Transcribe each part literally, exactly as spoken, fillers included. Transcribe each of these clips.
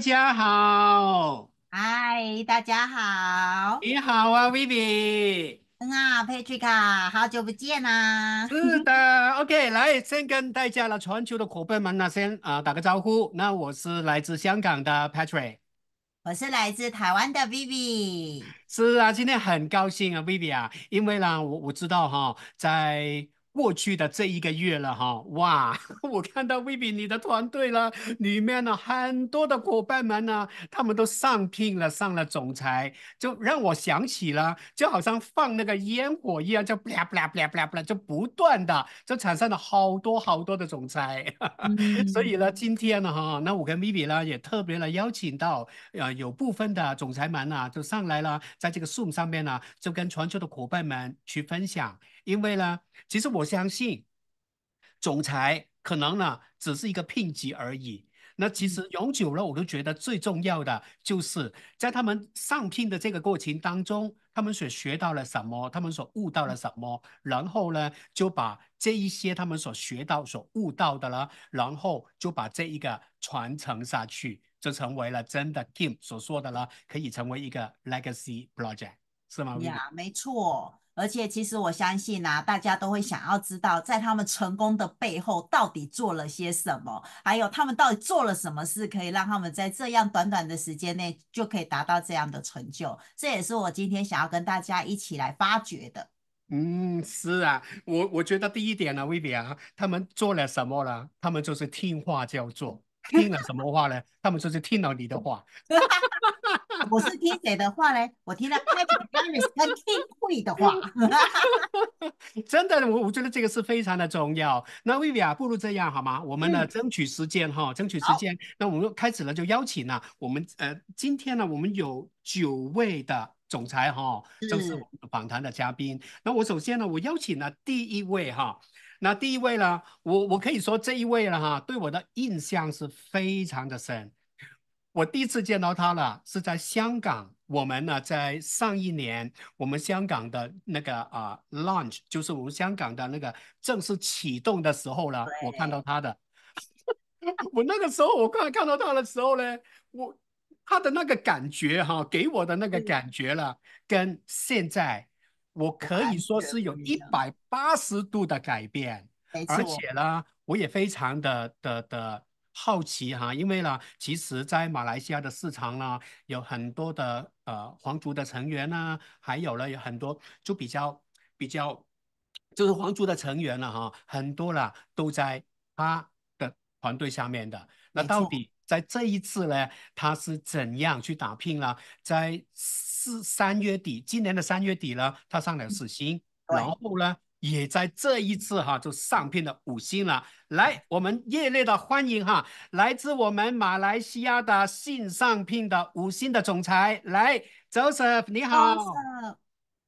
家好， 嗨，大家好。 你好啊，Vivi。 嗯啊，Patrick 啊，好久不见啦！ 是的，OK，来，先跟大家了全球的伙伴们呢，先啊、打个招呼。那我是来自香港的 Patrick。 我是来自台湾的 Vivi。 是啊，今天很高兴啊，Vivi 啊，因为呢，我我知道哈，在过去的这一个月了哈，哇，我看到 Vivi 你的团队了，里面呢很多的伙伴们呢，他们都上聘了，上了总裁，就让我想起了，就好像放那个烟火一样，就不啦不啦不啦不啦不啦，就不断的就产生了好多好多的总裁。所以呢， 嗯， 今天呢哈，那我跟 Vivi 呢也特别的邀请到。呃，有部分的总裁们呢、就上来了，在这个 Zoom 上面呢，就跟全球的伙伴们去分享。因为呢，其实我相信，总裁可能呢只是一个聘级而已。那其实永久了，我都觉得最重要的就是在他们上聘的这个过程当中，他们所学到了什么，他们所悟到了什么，然后呢，就把这一些他们所学到、所悟到的了，然后就把这一个传承下去，就成为了真的 Kim 所说的了，可以成为一个 legacy project，是吗，Vivi？ 呀，没错。而且其实我相信啊，大家都会想要知道，在他们成功的背后到底做了些什么，还有他们到底做了什么事，可以让他们在这样短短的时间内就可以达到这样的成就。这也是我今天想要跟大家一起来发掘的。 嗯，是啊，我我觉得第一点呢，薇薇啊，他们做了什么呢？他们就是听话就做，听了什么话呢？他们就是听了你的话。 我是听谁的话嘞？我听了 Patrick Harris 跟 King Hui 的话。 真的，我我觉得这个是非常的重要。那薇薇啊，不如这样好吗？我们呢嗯， 争取时间哈，争取时好， 间。那我们开始了，就邀请了我们呃，今天呢，我们有九位的总裁哈，这是我是， 们访谈的嘉宾。那我首先呢，我邀请了第一位哈。那第一位呢，我我可以说这一位了哈，对我的印象是非常的深。我第一次见到他了，是在香港。我们呢，在上一年，我们香港的那个啊、launch，就是我们香港的那个正式启动的时候了，我看到对， 他的。我那个时候，我刚看到他的时候呢，我他的那个感觉哈，给我的那个是感觉了，跟现在我可以完说是有全不一样。 一百八十度的改变。而没错， 且呢，我也非常的的的好奇哈，因为呢，其实在马来西亚的市场呢，有很多的呃皇族的成员呢，还有呢有很多就比较比较就是皇族的成员了哈，很多了都在他的团队下面的。那没错， 到底在这一次呢，他是怎样去打拼了？在四三月底，今年的三月底呢，他上了四星，然对， 后呢，也在这一次哈就上聘了五星了。来，我们热烈的欢迎哈，来自我们马来西亚的新上聘的五星的总裁，来，Joseph，你好。 Joseph，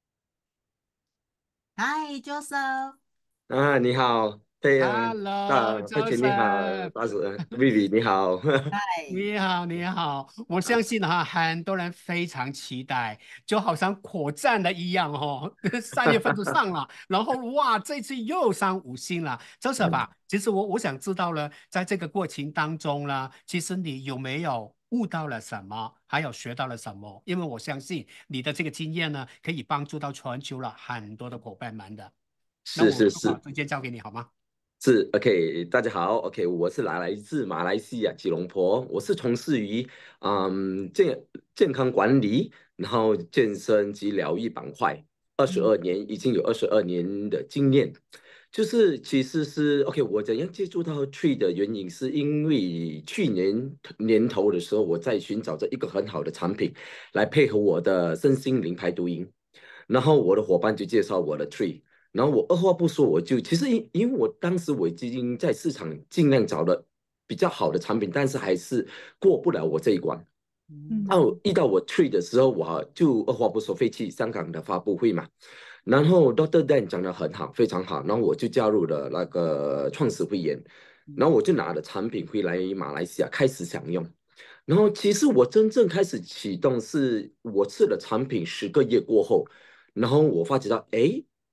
嗨，Joseph， 嗯啊，你好，佩恩，大佩奇你好， Hello，Joseph。 大子 Vivi 你好。 嗨， 你好，你好，我相信哈，很多人非常期待，就好像火箭的一样哦，三月份就上了，然后哇，这次又上五星了。Joseph 啊，其实我我想知道呢，在这个过程当中呢，其实你有没有悟到了什么，还有学到了什么？因为我相信你的这个经验呢，可以帮助到全球了很多的伙伴们的。那是我就把是是时间交给你好吗？ 是，OK，大家好，OK，我是来来自马来西亚吉隆坡，我是从事于嗯健健康管理，然后健身及疗愈板块，二十嗯， 二年已经有二十二年的经验。就是其实是 OK，我怎样接触到 Tree 的原因，是因为去年年头的时候，我在寻找着一个很好的产品来配合我的身心灵排毒营，然后我的伙伴就介绍我的 Tree。然后我二话不说，我就其实因因为我当时我已经在市场尽量找了比较好的产品，但是还是过不了我这一关。 嗯， 哦，遇到我 Tree 的时候，我就二话不说飞去香港的发布会嘛。然后 Doctor Dan 讲的很好，非常好，然后我就加入了那个创始会员，然后我就拿了产品回来马来西亚开始享用。然后其实我真正开始启动是我试了产品十个月过后，然后我发觉到，哎。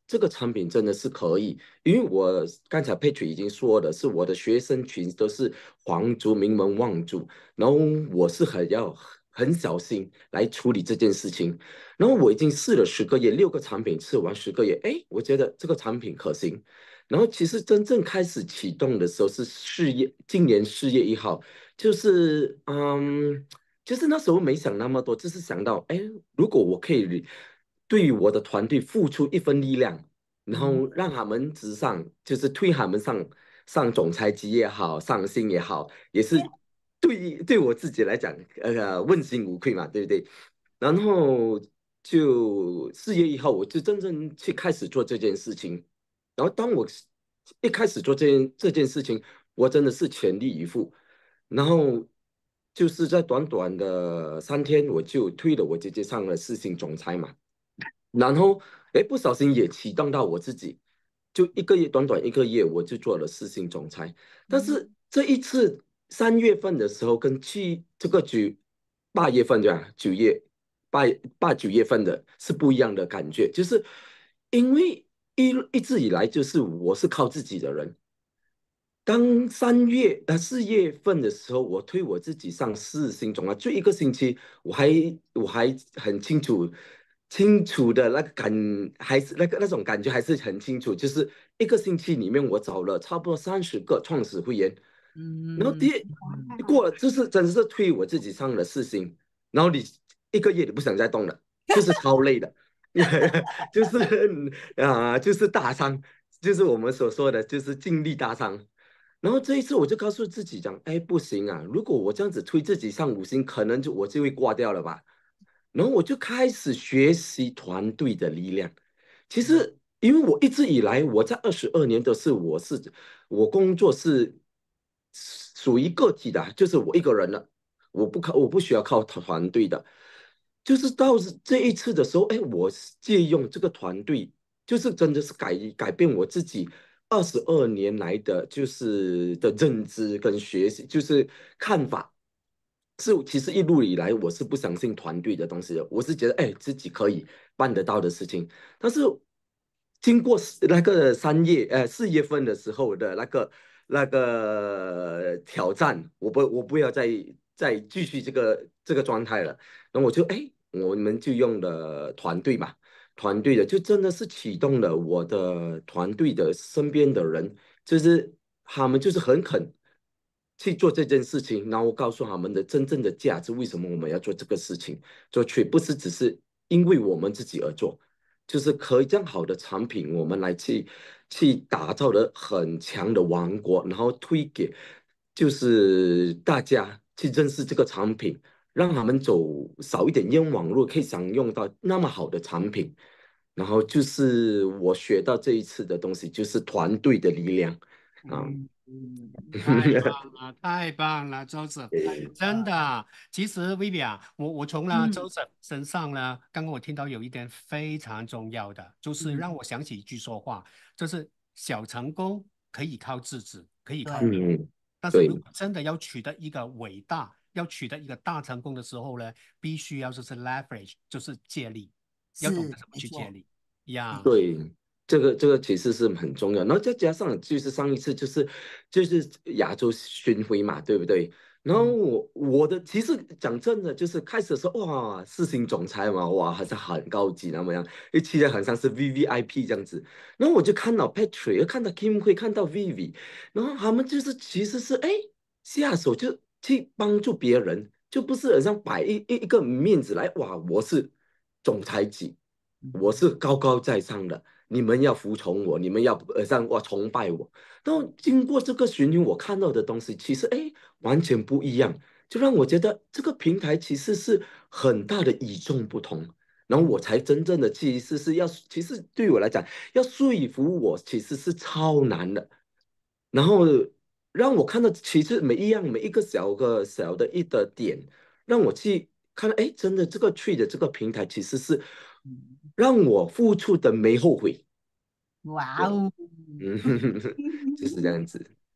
这个产品真的是可以，因为我刚才 Patrick 已经说了，是我的学生群都是皇族、名门望族，然后我是很要很小心来处理这件事情。然后我已经试了十个月，六个产品试完十个月，哎，我觉得这个产品可行。然后其实真正开始启动的时候是四月，今年四月一号，就是嗯，就是那时候没想那么多，就是想到，哎，如果我可以对于我的团队付出一份力量，然嗯后让他们直上，就是推他们上上总裁级也好，上星也好，也是对对我自己来讲，呃，问心无愧嘛，对不对？然后就四月一号，我就真正去开始做这件事情。然后当我一开始做这件这件事情，我真的是全力以赴。然后就是在短短的三天，我就推了我姐姐上了四星总裁嘛。然后哎，不小心也启动到我自己，就一个月，短短一个月，我就做了四星总裁。但嗯是这一次三月份的时候，跟去这个九八月份对吧？九月八八九月份的是不一样的感觉，就是因为一一直以来就是我是靠自己的人，当三月呃四月份的时候，我推我自己上四星总啊，就一个星期，我还我还很清楚清楚的那个感，还是那个那种感觉还是很清楚，就是一个星期里面我找了差不多三十个创始会员，然后嗯， 第一过了，就是真的是推我自己上了四星，然后你一个月你不想再动了，就是超累的，就是啊、就是大伤，就是我们所说的就是尽力大伤。然后这一次我就告诉自己讲，哎，不行啊！如果我这样子推自己上五星，可能就我就会挂掉了吧。然后我就开始学习团队的力量。其实，因为我一直以来我在二十二年都是我是我工作是属于个体的，就是我一个人了，我不靠我不需要靠团队的。就是到这一次的时候，哎，我借用这个团队，就是真的是改改变我自己二十二年来的就是的认知跟学习，就是看法。是，其实一路以来我是不相信团队的东西的，我是觉得哎自己可以办得到的事情。但是经过四那个三月呃四月份的时候的那个那个挑战，我不我不要再再继续这个这个状态了。然后我就哎我们就用了团队嘛，团队的就真的是启动了我的团队的身边的人，就是他们就是很肯去做这件事情，然后告诉他们的真正的价值，为什么我们要做这个事情，做却不是只是因为我们自己而做，就是可以这样好的产品，我们来去去打造的很强的王国，然后推给就是大家去认识这个产品，让他们走少一点冤枉路，可以享用到那么好的产品。然后就是我学到这一次的东西，就是团队的力量啊。 嗯嗯，太棒了，太棒了，周子， 对真的啊。其实 Vivian，我我从了嗯周子身上呢，刚刚我听到有一点非常重要的，就是嗯， 让我想起一句说话，就是小成功可以靠自制，可以靠对， 努力， 嗯， 但是如对果真的要取得一个伟大，要取得一个大成功的时候呢，必须要就是 leverage，就是借力，要懂得是怎么没错， 去借力呀。 对，这个这个其实是很重要。然后再加上就是上一次就是就是亚洲巡回嘛，对不对？然后嗯我我的其实讲真的，就是开始的时候哇，四星总裁嘛，哇，好像很高级那么样，一期待好像是 V V I P 这样子。然后我就看到 Patrick，又看到 Kim 会看到 Vivi，然后他们就是其实是哎下手就去帮助别人，就不是好像摆一一一个面子来，哇，我是总裁级。我嗯是高高在上的，你们要服从我，你们要呃让我崇拜我。然后经过这个巡游，我看到的东西其实哎完全不一样，就让我觉得这个平台其实是很大的与众不同。然后嗯我才真正的其实是要，其实对我来讲，要说服我其实是超难的。然后让我看到，其实每一样每一个小个小的一的点，让我去看，哎，真的这个去的这个平台其实是嗯， 让我付出的没后悔。对， 哇哦， 嗯，就是这样子。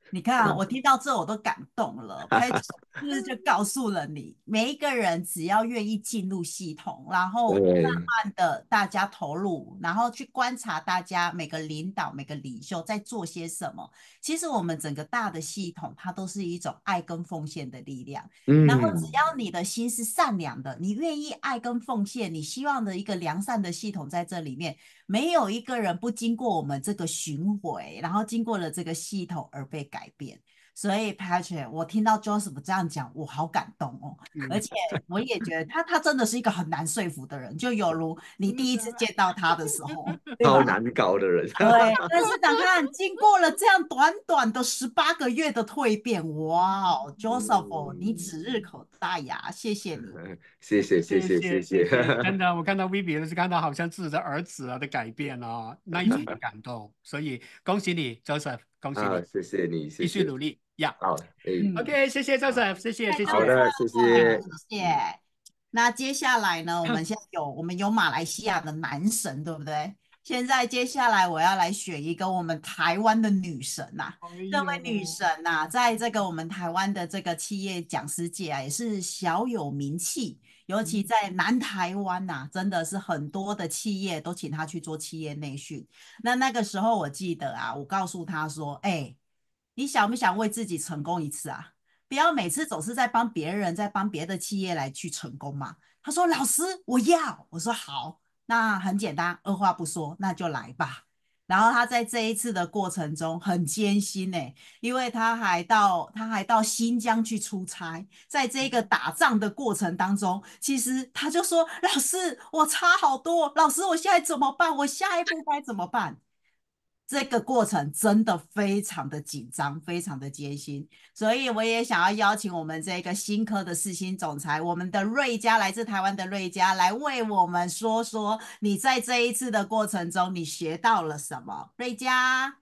你看，我听到这我都感动了。Patrick 是不是就告诉了你，每一个人只要愿意进入系统，然后慢对， 慢的大家投入，然后去观察大家每个领导、每个领袖在做些什么。其实我们整个大的系统，它都是一种爱跟奉献的力量。然后只嗯， 要你的心是善良的，你愿意爱跟奉献，你希望的一个良善的系统在这里面，没有一个人不经过我们这个巡回，然后经过了这个系统而被改变。所以 Patrick，我听到 Joseph 这样讲，我好感动哦，而嗯， 且我也觉得他他真的是一个很难说服的人，就犹如你第一次是的， 见到他的时候，对吧？ 超难搞的人。 对，但是想看，经过了这样短短的十八个月的蜕变，哇哦，Joseph，你嗯， 指日可待呀！谢谢你。 谢谢谢谢谢谢谢谢谢，真谢。 的，我看到 Vivi 的是看到好像自己的儿子啊的改变哦，那一种的感动，所以恭喜你，Joseph，恭喜啊， 你， 谢谢你，谢继续谢。 努力呀。 好，诶， 嗯， OK，谢谢好， Joseph，谢谢太谢谢。 好的，谢棒了， 谢。 谢谢。 嗯， 那接下来呢，我们现在有我们有马来西亚的男神，对不对？现在接下来我要来选一个我们台湾的女神呐、 哎这位女呦， 神呐、在这个我们台湾的这个企业讲师界啊，也是小有名气。尤其嗯在南台湾呐、真的是很多的企业都请她去做企业内训。那那个时候我记得啊，我告诉她说：“哎，你想不想为自己成功一次啊？不要每次总是在帮别人，在帮别的企业来去成功嘛。”他说：“老师，我要。”我说：“好，那很简单，二话不说，那就来吧。”然后他在这一次的过程中很艰辛呢，因为他还到他还到新疆去出差，在这个打仗的过程当中，其实他就说：“老师，我差好多，老师，我现在怎么办？我下一步该怎么办？”这个过程真的非常的紧张，非常的艰辛，所以我也想要邀请我们这个新科的世新总裁，我们的瑞佳，来自台湾的瑞佳，来为我们说说你在这一次的过程中你学到了什么。瑞佳，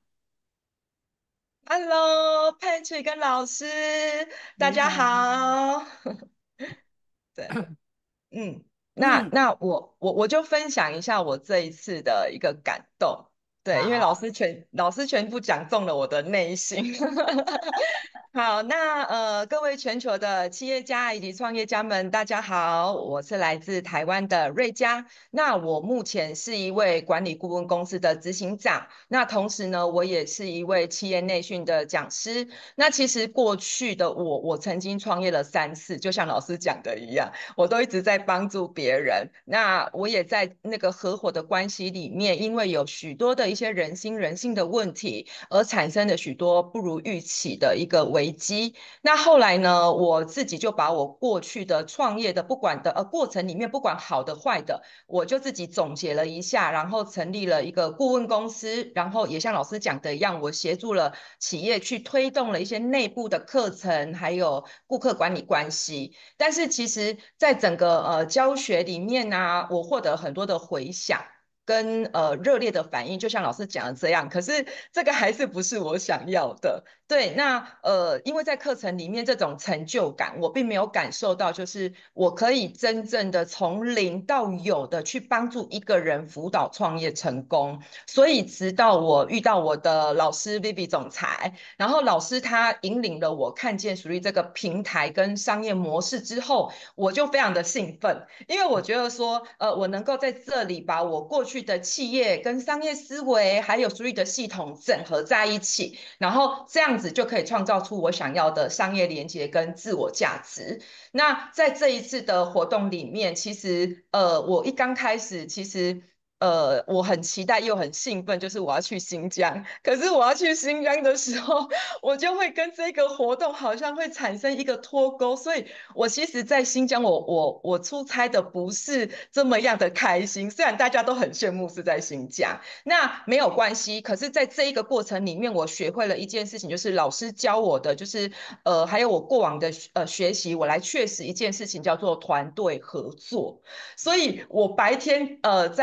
Hello，佩奇跟老师，大家你好， 好。对，嗯，那嗯， 那我我我就分享一下我这一次的一个感动。对，因为老好， 师全老师全部讲中了我的内心。好，那呃，各位全球的企业家以及创业家们，大家好，我是来自台湾的瑞佳。那我目前是一位管理顾问公司的执行长，那同时呢，我也是一位企业内训的讲师。那其实过去的我，我曾经创业了三次，就像老师讲的一样，我都一直在帮助别人。那我也在那个合伙的关系里面，因为有许多的一些人心人性的问题，而产生了许多不如预期的一个危机。那后来呢，我自己就把我过去的创业的不管的呃过程里面，不管好的坏的，我就自己总结了一下，然后成立了一个顾问公司，然后也像老师讲的一样，我协助了企业去推动了一些内部的课程，还有顾客管理关系。但是其实，在整个呃教学里面呢、啊，我获得很多的回响。跟呃热烈的反应，就像老师讲的这样，可是这个还是不是我想要的。对，那呃，因为在课程里面这种成就感，我并没有感受到，就是我可以真正的从零到有的去帮助一个人辅导创业成功。所以直到我遇到我的老师 Vivi 总裁，然后老师他引领了我看见属于这个平台跟商业模式之后，我就非常的兴奋，因为我觉得说，呃，我能够在这里把我过去的企业跟商业思维，还有属于的系统整合在一起，然后这样子就可以创造出我想要的商业连接跟自我价值。那在这一次的活动里面，其实呃，我一刚开始其实。呃，我很期待又很兴奋，就是我要去新疆。可是我要去新疆的时候，我就会跟这个活动好像会产生一个脱钩，所以我其实，在新疆我，我我出差的不是这么样的开心。虽然大家都很羡慕是在新疆，那没有关系。可是，在这一个过程里面，我学会了一件事情，就是老师教我的，就是呃，还有我过往的呃学习，我来确实一件事情叫做团队合作。所以我白天呃在呃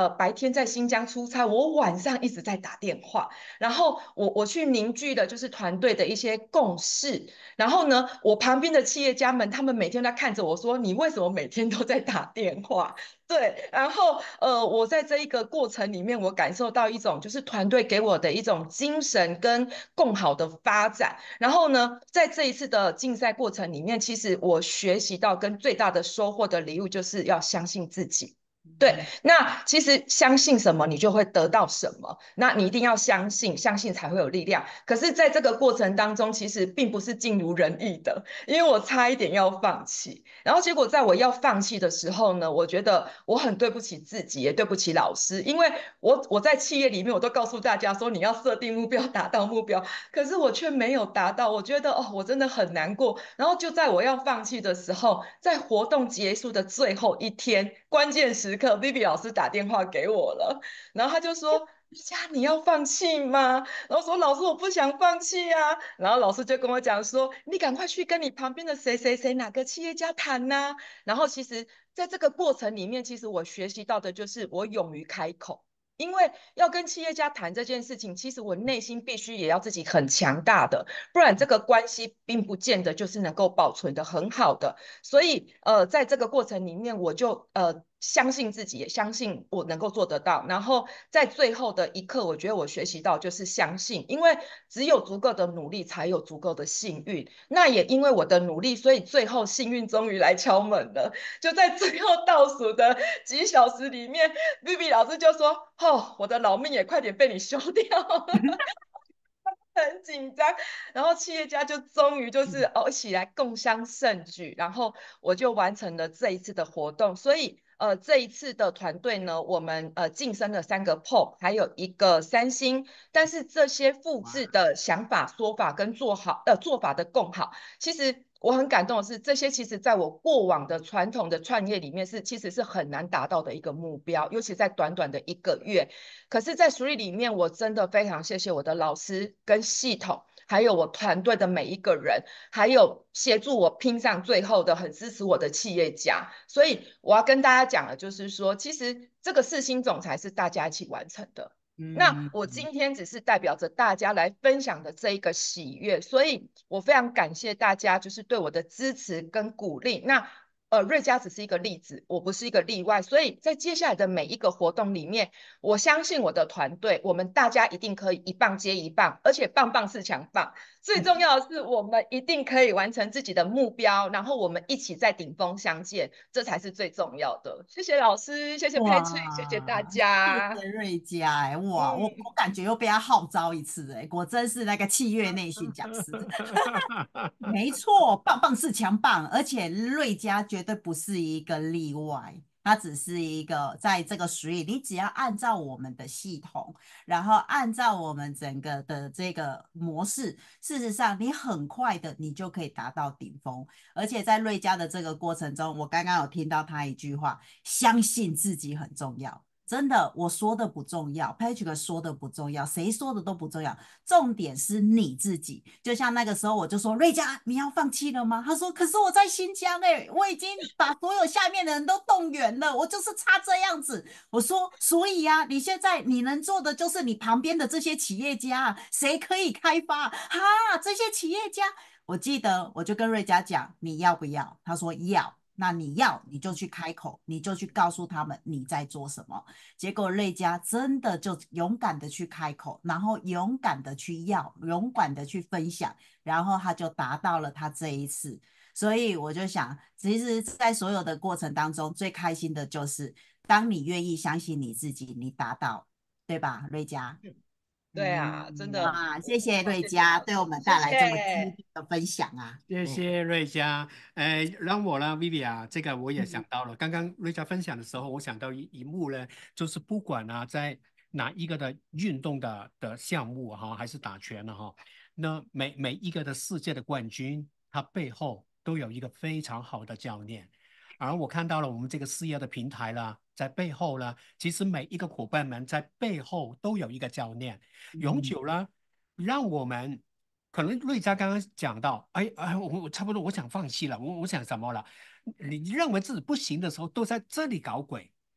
呃白天在新疆出差，我晚上一直在打电话，然后我我去凝聚的就是团队的一些共识，然后呢，我旁边的企业家们他们每天都在看着我说，你为什么每天都在打电话？对，然后呃，我在这一个过程里面，我感受到一种就是团队给我的一种精神跟共好的发展。然后呢，在这一次的竞赛过程里面，其实我学习到跟最大的收获的礼物就是要相信自己。对，那其实相信什么，你就会得到什么。那你一定要相信，相信才会有力量。可是，在这个过程当中，其实并不是尽如人意的，因为我差一点要放弃。然后结果在我要放弃的时候呢，我觉得我很对不起自己，也对不起老师，因为我我在企业里面我都告诉大家说你要设定目标，达到目标，可是我却没有达到，我觉得哦，我真的很难过。然后就在我要放弃的时候，在活动结束的最后一天，关键时刻 ，Vivi 老师打电话给我了，然后他就说。佳，你要放弃吗？然后说老师我不想放弃啊，然后老师就跟我讲说，你赶快去跟你旁边的谁谁谁哪个企业家谈呐、啊。然后其实在这个过程里面，其实我学习到的就是我勇于开口。因为要跟企业家谈这件事情，其实我内心必须也要自己很强大的，不然这个关系并不见得就是能够保存的很好的。所以呃，在这个过程里面，我就呃相信自己，也相信我能够做得到。然后在最后的一刻，我觉得我学习到就是相信，因为只有足够的努力，才有足够的幸运。那也因为我的努力，所以最后幸运终于来敲门了。就在最后倒数的几小时里面，Vivi 老师就说：“哦，我的老命也快点被你休掉了。”很紧张，然后企业家就终于就是哦一起来共襄盛举，然后我就完成了这一次的活动。所以呃这一次的团队呢，我们呃晋升了三个 P O， 还有一个三星。但是这些复制的想法、说法跟做好呃做法的共好，其实。我很感动的是，这些其实在我过往的传统的创业里面是其实是很难达到的一个目标，尤其在短短的一个月。可是，在 Three 里面，我真的非常谢谢我的老师跟系统，还有我团队的每一个人，还有协助我拼上最后的、很支持我的企业家。所以我要跟大家讲的就是说，其实这个四星总裁是大家一起完成的。那我今天只是代表着大家来分享的这一个喜悦，所以我非常感谢大家就是对我的支持跟鼓励。那呃，瑞佳只是一个例子，我不是一个例外，所以在接下来的每一个活动里面，我相信我的团队，我们大家一定可以一棒接一棒，而且棒棒是强棒。最重要的是，我们一定可以完成自己的目标，然后我们一起在顶峰相见，这才是最重要的。谢谢老师，谢谢 Patrick， 谢谢大哇， 家。 谢谢瑞佳哎、哇，我嗯。 我感觉又被他号召一次哎、果真是那个企业内训讲师。没错，棒棒是强棒，而且瑞佳绝对不是一个例外，它只是一个在这个实力，你只要按照我们的系统，然后按照我们整个的这个模式，事实上你很快的你就可以达到顶峰。而且在瑞佳的这个过程中，我刚刚有听到他一句话，相信自己很重要。真的，我说的不重要 ，Patrick 说的不重要，谁说的都不重要，重点是你自己。就像那个时候，我就说瑞佳，你要放弃了吗？他说，可是我在新疆哎、欸，我已经把所有下面的人都动员了，我就是差这样子。我说，所以啊，你现在你能做的就是你旁边的这些企业家，谁可以开发哈？这些企业家，我记得我就跟瑞佳讲，你要不要？他说要。那你要你就去开口，你就去告诉他们你在做什么。结果瑞佳真的就勇敢的去开口，然后勇敢的去要，勇敢的去分享，然后他就达到了他这一次。所以我就想，其实，在所有的过程当中，最开心的就是当你愿意相信你自己，你达到，对吧，瑞佳？ 对啊，真的， 啊，谢谢瑞谢谢佳老师， 对我们谢带来这么激谢。 励的分享啊！ 谢谢瑞佳，呃，让我呢，Vivi 这个我也想嗯到了。刚刚瑞佳分享的时候，我想到一一幕呢，就是不管啊，在哪一个的运动的的项目哈，还是打拳了哈，那每每一个的世界的冠军，他背后都有一个非常好的教练。而我看到了我们这个事业的平台啦，在背后呢，其实每一个伙伴们在背后都有一个教练，永嗯久呢，让我们。可能瑞佳刚刚讲到，哎哎，我我差不多我想放弃了，我我想什么了？你认为自己不行的时候，都在这里搞鬼。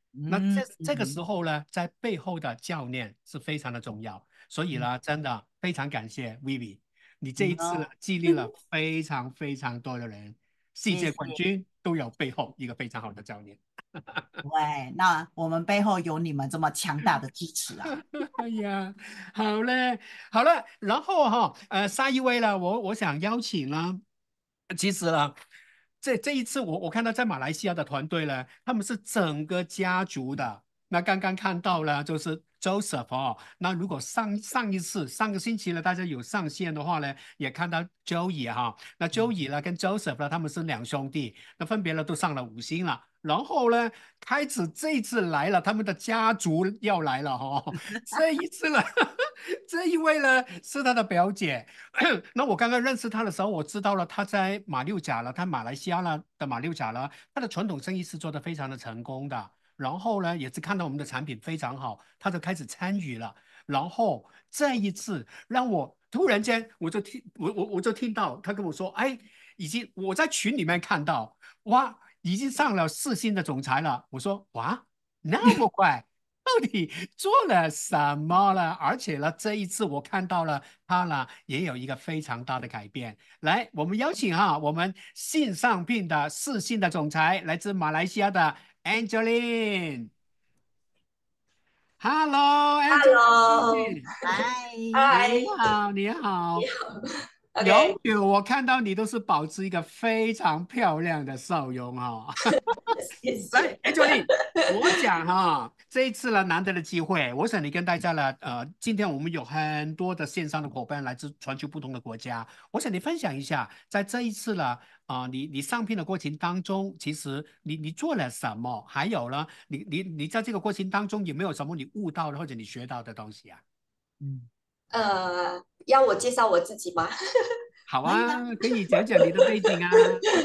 那嗯这这个时嗯候呢，在背后的教练是非常的重要，所以呢，真的非常感谢 Vivi，你这一次呢嗯哦， 激励了非常非常多的人，世界谢谢。 冠军都有背后一个非常好的教练。 喂，那我们背后有你们这么强大的支持啊！ 哎呀，好嘞，好了，然后哈，呃，下一位呢，我我想邀请呢，其实呢，这这一次我我看到在马来西亚的团队呢，他们是整个家族的。那刚刚看到了，就是 Joseph 哦。那如果上上一次上个星期呢，大家有上线的话呢，也看到 Joey 哈。那 Joey 呢跟 Joseph 呢，他们是两兄弟，那分别呢都上了五星了。然后呢，开始这一次来了，他们的家族要来了哈、哦。这一次呢，这一位呢是他的表姐。那我刚刚认识他的时候，我知道了他在马六甲了，他马来西亚了的马六甲了，他的传统生意是做得非常的成功的。然后呢，也是看到我们的产品非常好，他就开始参与了。然后这一次让我突然间我就听我我我就听到他跟我说，哎，已经我在群里面看到，哇，已经上了四星的总裁了。我说哇，那么快，到底做了什么了？而且呢，这一次我看到了他呢，也有一个非常大的改变。来，我们邀请哈，我们信上聘的四星的总裁，来自马来西亚的 Angeline。 Hello， Hello，Angeline， 嗨， 你嗨， 好，你好。 你好永 ，OK， 久我看到你都是保持一个非常漂亮的笑容哈、哦。来谢谢。 ，Angeline，我想哈，这一次呢难得的机会，我想你跟大家呢，呃，今天我们有很多的线上的伙伴来自全球不同的国家，我想你分享一下，在这一次呢，啊、你你上片的过程当中，其实你你做了什么？还有呢，你你你在这个过程当中有没有什么你悟到的或者你学到的东西啊？ 嗯， 呃，要我介绍我自己吗好可以啊， 啊，可以讲讲你的背景啊。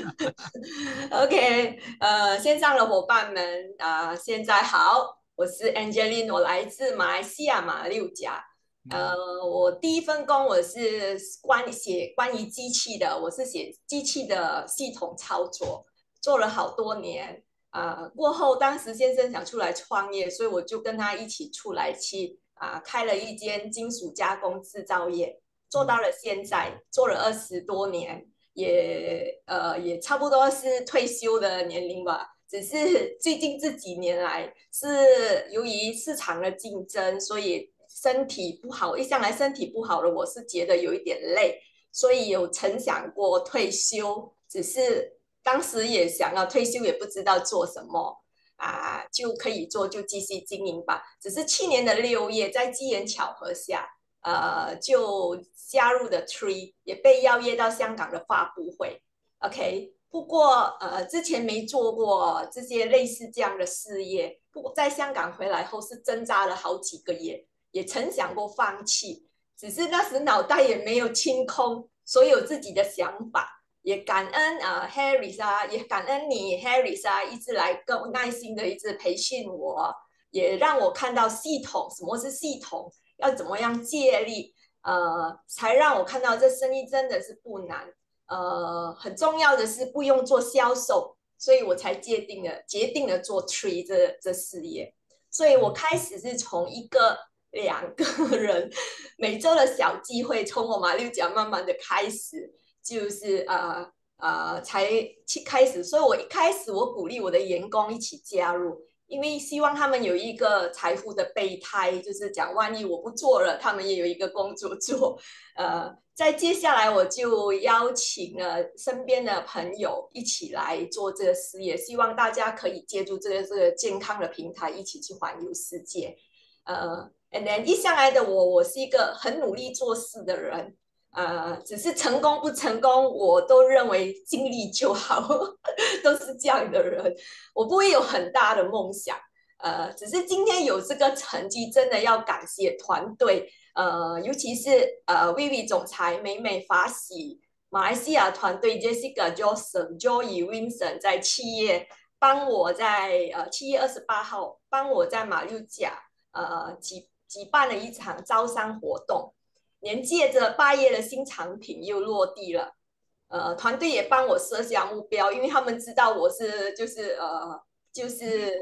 ？OK，呃，线上的伙伴们啊、呃现在好，我是 Angeline，我来自马来西亚马六甲。呃， 嗯我第一份工我是关写关于机器的，我是写机器的系统操作，做了好多年。啊、过后当时先生想出来创业，所以我就跟他一起出来去啊、开了一间金属加工制造业，做到了现在，做了二十多年。也呃也差不多是退休的年龄吧。只是最近这几年来，是由于市场的竞争，所以身体不好。一向来身体不好的我是觉得有一点累，所以有曾想过退休，只是当时也想要退休，也不知道做什么。啊，就可以做，就继续经营吧。只是去年的六月，在机缘巧合下，呃，就加入的 Tree，也被邀约到香港的发布会。OK，不过呃，之前没做过这些类似这样的事业，不过在香港回来后是挣扎了好几个月，也曾想过放弃，只是那时脑袋也没有清空，所有自己的想法。也感恩啊、呃、，Harris 啊，也感恩你 Harris 啊，一直来更耐心的一直培训我，也让我看到系统，什么是系统，要怎么样借力，呃，才让我看到这生意真的是不难，呃，很重要的是不用做销售，所以我才决定了决定了做 Tree 这这事业，所以我开始是从一个两个人每周的小机会，从我马六甲慢慢的开始。就是呃呃才去开始，所以我一开始我鼓励我的员工一起加入，因为希望他们有一个财富的备胎，就是讲万一我不做了，他们也有一个工作做。呃，在接下来我就邀请了身边的朋友一起来做这个事业，希望大家可以借助这个这个健康的平台一起去环游世界。呃，and then 一向来的我，我是一个很努力做事的人。呃，只是成功不成功，我都认为尽力就好，都是这样的人。我不会有很大的梦想，呃，只是今天有这个成绩，真的要感谢团队，呃，尤其是呃 Vivi 总裁美美法喜马来西亚团队 Jessica Joseph、Joey、Vincent 在七月帮我在呃七月二十八号帮我在马六甲呃举举办了一场招商活动。连借着八月的新产品又落地了，呃，团队也帮我设下目标，因为他们知道我是就是呃就是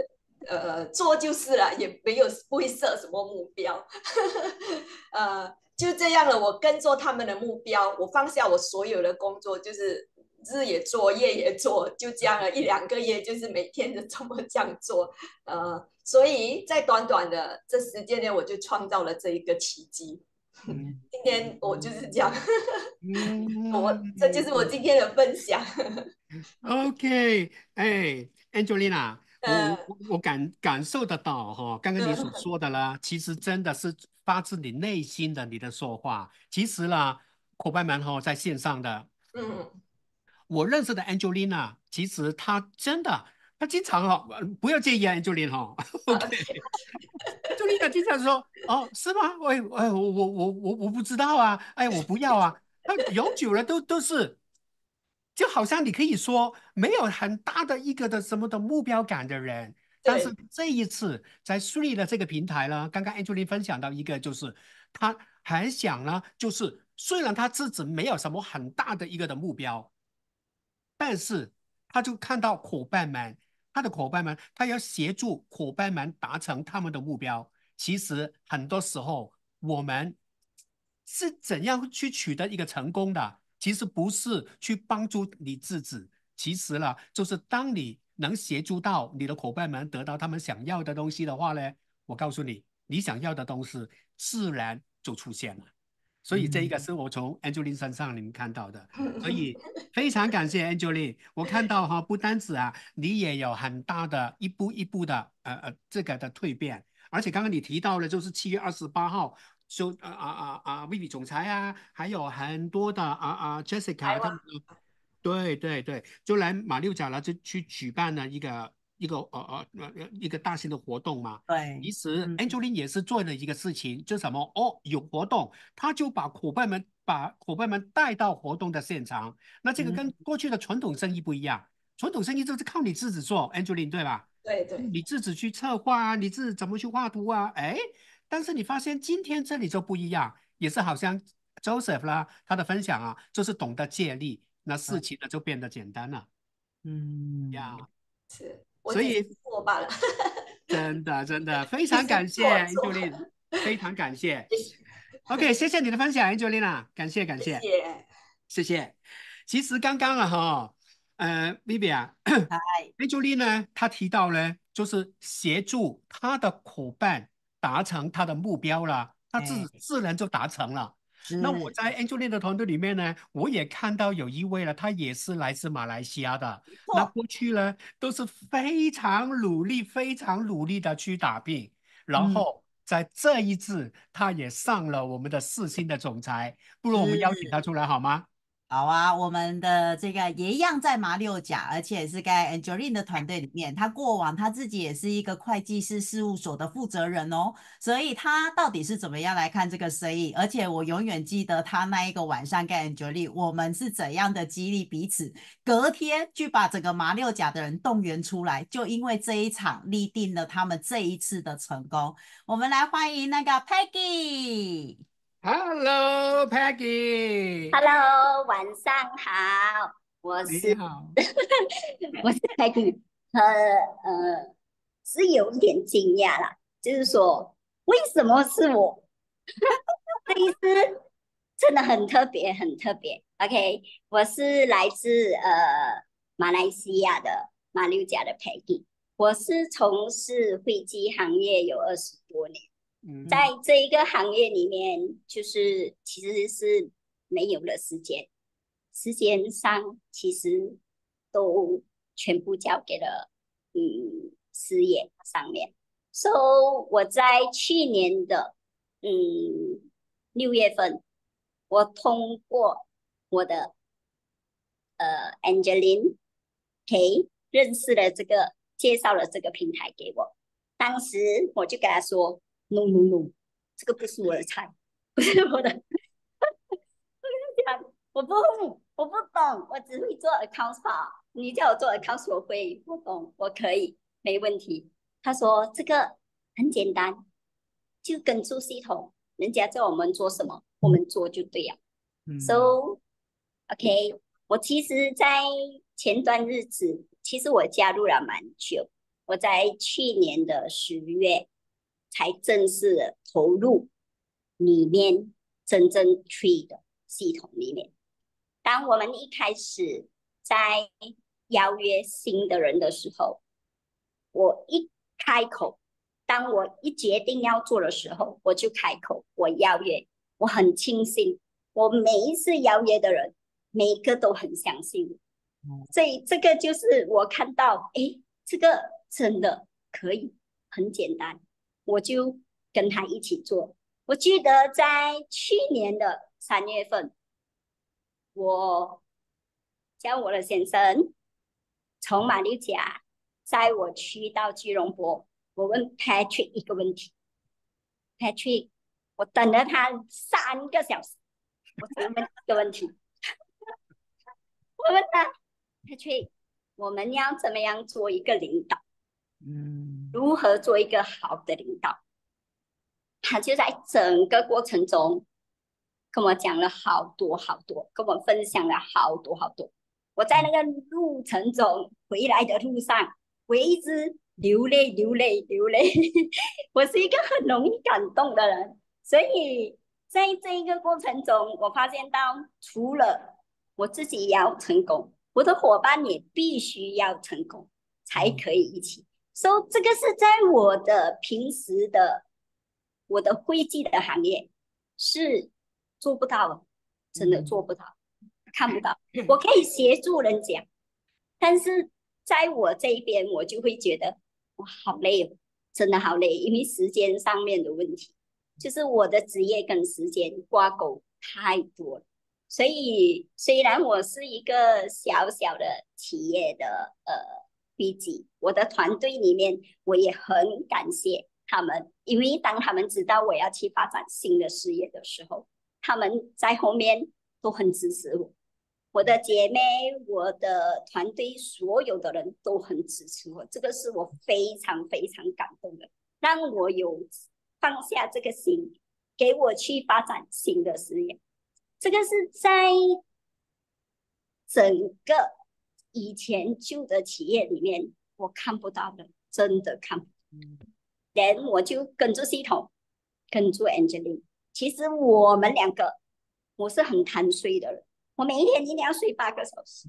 呃做就是了，也没有不会设什么目标，呃就这样了。我跟着他们的目标，我放下我所有的工作，就是日也做，夜也做，就这样了一两个月，就是每天的这么这样做，呃，所以在短短的这时间内，我就创造了这一个奇迹。 嗯， 今天我就是这样， 嗯我这就是我今天的分享。 ，OK，哎，Angelina，我嗯我我感感受得到哈，刚刚你所说的啦，其实真的是发自你内心的你的说话。其实啦，伙伴们哈，在线上的。 嗯我认识的 Angelina，其实她真的，她经常哈、呃不要介意啊，Angelina 哈，OK，Angelina 经常说，哦，是吗？喂，哎，我我我我我不知道啊，哎，我不要啊，她永久了都都是，就好像你可以说没有很大的一个的什么的目标感的人，但是对这一次在树立了这个平台呢，刚刚 Angelina 分享到一个，就是她很想呢，就是虽然她自己没有什么很大的一个的目标。但是他就看到伙伴们，他的伙伴们，他要协助伙伴们达成他们的目标。其实很多时候，我们是怎样去取得一个成功的？其实不是去帮助你自己，其实呢，就是当你能协助到你的伙伴们得到他们想要的东西的话呢，我告诉你，你想要的东西自然就出现了。所以这一个是我从 Angeline 身上你们看到的，所以非常感谢 Angeline。我看到哈，不单止啊，你也有很大的一步一步的呃呃这个的蜕变，而且刚刚你提到了，就是七月二十八号，就啊啊啊啊 Vivi 总裁啊，还有很多的啊啊 Jessica 他们，对对对，就来马六甲了，就去举办了一个一个呃呃呃一个大型的活动嘛。其对， 实嗯 Angeline 也是做了一个事情，就什么哦，有活动，他就把伙伴们把伙伴们带到活动的现场。那这个跟嗯过去的传统生意不一样，传统生意就是靠你自己做，Angeline 对吧？ 对对， 你自己去策划啊，你自己怎么去画图啊？哎，但是你发现今天这里就不一样，也是好像 Joseph 啦，他的分享啊，就是懂得借力，那事情呢就变得简单了嗯， 呀。 是我只是所以做罢了。 真的真的非常其实感谢做做， Angeline，非常感谢。 谢谢 OK，谢谢你的分享，Angelina，感谢感谢谢谢。 谢谢。其实刚刚啊哈，呃，Vivi 啊嗨， ，Angelina 呢，她提到呢，就是协助她的伙伴达成他的目标了，他自哎， 自然就达成了。那我是， 在 Angelina 的团队里面呢，我也看到有一位了，他也是来自马来西亚的。那错， 过去呢，都是非常努力、非常努力的去打拼，然嗯， 后在这一次，他也上了我们的四星的总裁。不如我们邀请他是。 出来好吗？ 好啊，我们的这个也一样在马六甲，而且是在 Angeline 的团队里面。他过往他自己也是一个会计师事务所的负责人哦，所以他到底是怎么样来看这个生意？而且我永远记得他那一个晚上跟 Angeline，我们是怎样的激励彼此，隔天去把整个马六甲的人动员出来，就因为这一场立定了他们这一次的成功。我们来欢迎那个 Peggy。 Hello Peggy， Hello，晚上好，我是你好。 我是 Peggy，呃呃，是有点惊讶啦，就是说为什么是我？这一次真的很特别，很特别。OK，我是来自呃马来西亚的马六甲的 Peggy，我是从事会计行业有二十多年。 嗯在这一个行业里面，就是其实是没有了时间，时间上其实都全部交给了嗯事业上面。So 我在去年的嗯六月份，我通过我的呃 Angeline K 认识了这个，介绍了这个平台给我。当时我就跟他说 ：“No No No， 这个不是我的菜，不是我的。”我跟他讲，我不会，我不懂，我只会做 accounts 吧。你叫我做 accounts， 我会，我懂，我可以，没问题。他说这个很简单，就跟住系统，人家叫我们做什么，我们做就对了。 嗯 So OK，我其实，在前段日子，其实我加入了蛮久， 我在去年的十月才正式的投入里面真正 Tree 的系统里面。当我们一开始在邀约新的人的时候，我一开口，当我一决定要做的时候，我就开口，我邀约，我很庆幸，我每一次邀约的人，每一个都很相信我，所以这个就是我看到，哎，这个真的可以，很简单，我就跟他一起做。我记得在去年的三月份，我叫我的先生从马六甲载我去到吉隆坡，我问 Patrick 一个问题 ，Patrick， 我等了他三个小时，我只问一个问题，我问他 Patrick， 我们要怎么样做一个领导？嗯，如何做一个好的领导？他就在整个过程中跟我讲了好多好多，跟我分享了好多好多。我在那个路程中回来的路上，我一直流泪流泪流泪我是一个很容易感动的人，所以在这一个过程中，我发现到除了我自己要成功，我的伙伴也必须要成功才可以一起。所以这个是在我的平时的我的会计的行业是做不到的，真的做不到，看不到。我可以协助人家，但是在我这边我就会觉得哇好累哦，真的好累，因为时间上面的问题，就是我的职业跟时间挂钩太多了。所以虽然我是一个小小的企业的呃 B G， 我的团队里面我也很感谢他们，因为当他们知道我要去发展新的事业的时候，他们在后面都很支持我。我的姐妹，我的团队，所有的人都很支持我，这个是我非常非常感动的，让我有放下这个心，给我去发展新的事业。这个是在整个以前旧的企业里面我看不到的，真的看不到。然后我就跟着系统，跟着 Angeline。其实我们两个，我是很贪睡的人，我每一天一定要睡八个小时。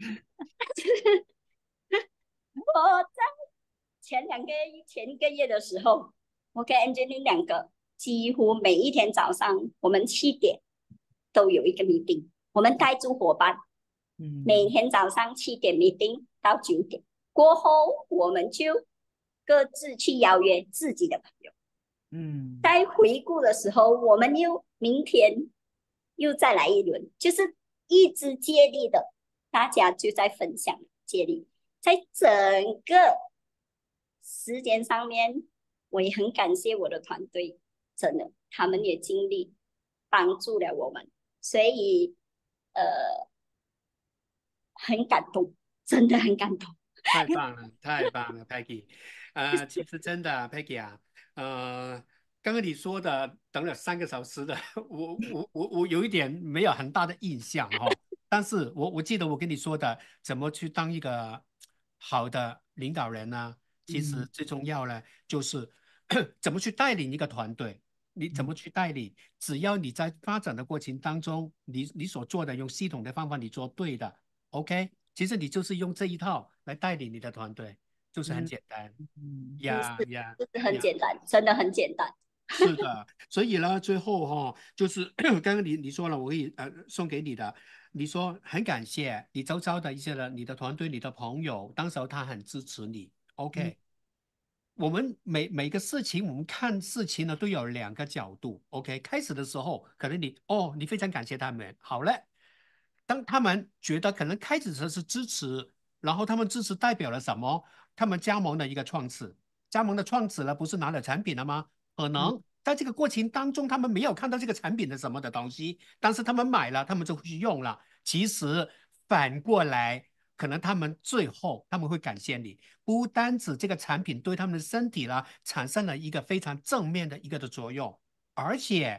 我在前两个前一个月的时候，我跟 Angeline 两个几乎每一天早上，我们七点都有一个 meeting， 我们带住伙伴，每天早上七点 meeting 到九点，过后我们就各自去邀约自己的朋友。嗯，在回顾的时候，我们又明天又再来一轮，就是一直接力的，大家就在分享接力，在整个时间上面，我也很感谢我的团队，真的，他们也尽力帮助了我们，所以呃，很感动，真的很感动。 太棒了，太棒了 ，Peggy。呃，其实真的 ，Peggy 啊，呃，刚刚你说的等了三个小时的，我我我我有一点没有很大的印象哈、哦，但是我我记得我跟你说的，怎么去当一个好的领导人呢？其实最重要呢，就是怎么去带领一个团队。你怎么去带领？只要你在发展的过程当中，你你所做的用系统的方法，你做对的 ，OK。其实你就是用这一套来带领你的团队，就是很简单。嗯呀呀， 就是很简单，真的很简单。 是的，所以呢，最后哈、哦，就是刚刚你你说了，我可以呃送给你的，你说很感谢你周遭的一些人，你的团队、你的朋友，当时候他很支持你。OK，、嗯、我们每每个事情，我们看事情呢都有两个角度。OK， 开始的时候可能你哦，你非常感谢他们，好了。当他们觉得可能开始时是支持，然后他们支持代表了什么？他们加盟的一个创始，加盟的创始了，不是拿了产品了吗？可能在这个过程当中，他们没有看到这个产品的什么的东西，但是他们买了，他们就会去用了。其实反过来，可能他们最后他们会感谢你，不单指这个产品对他们的身体啦产生了一个非常正面的一个的作用，而且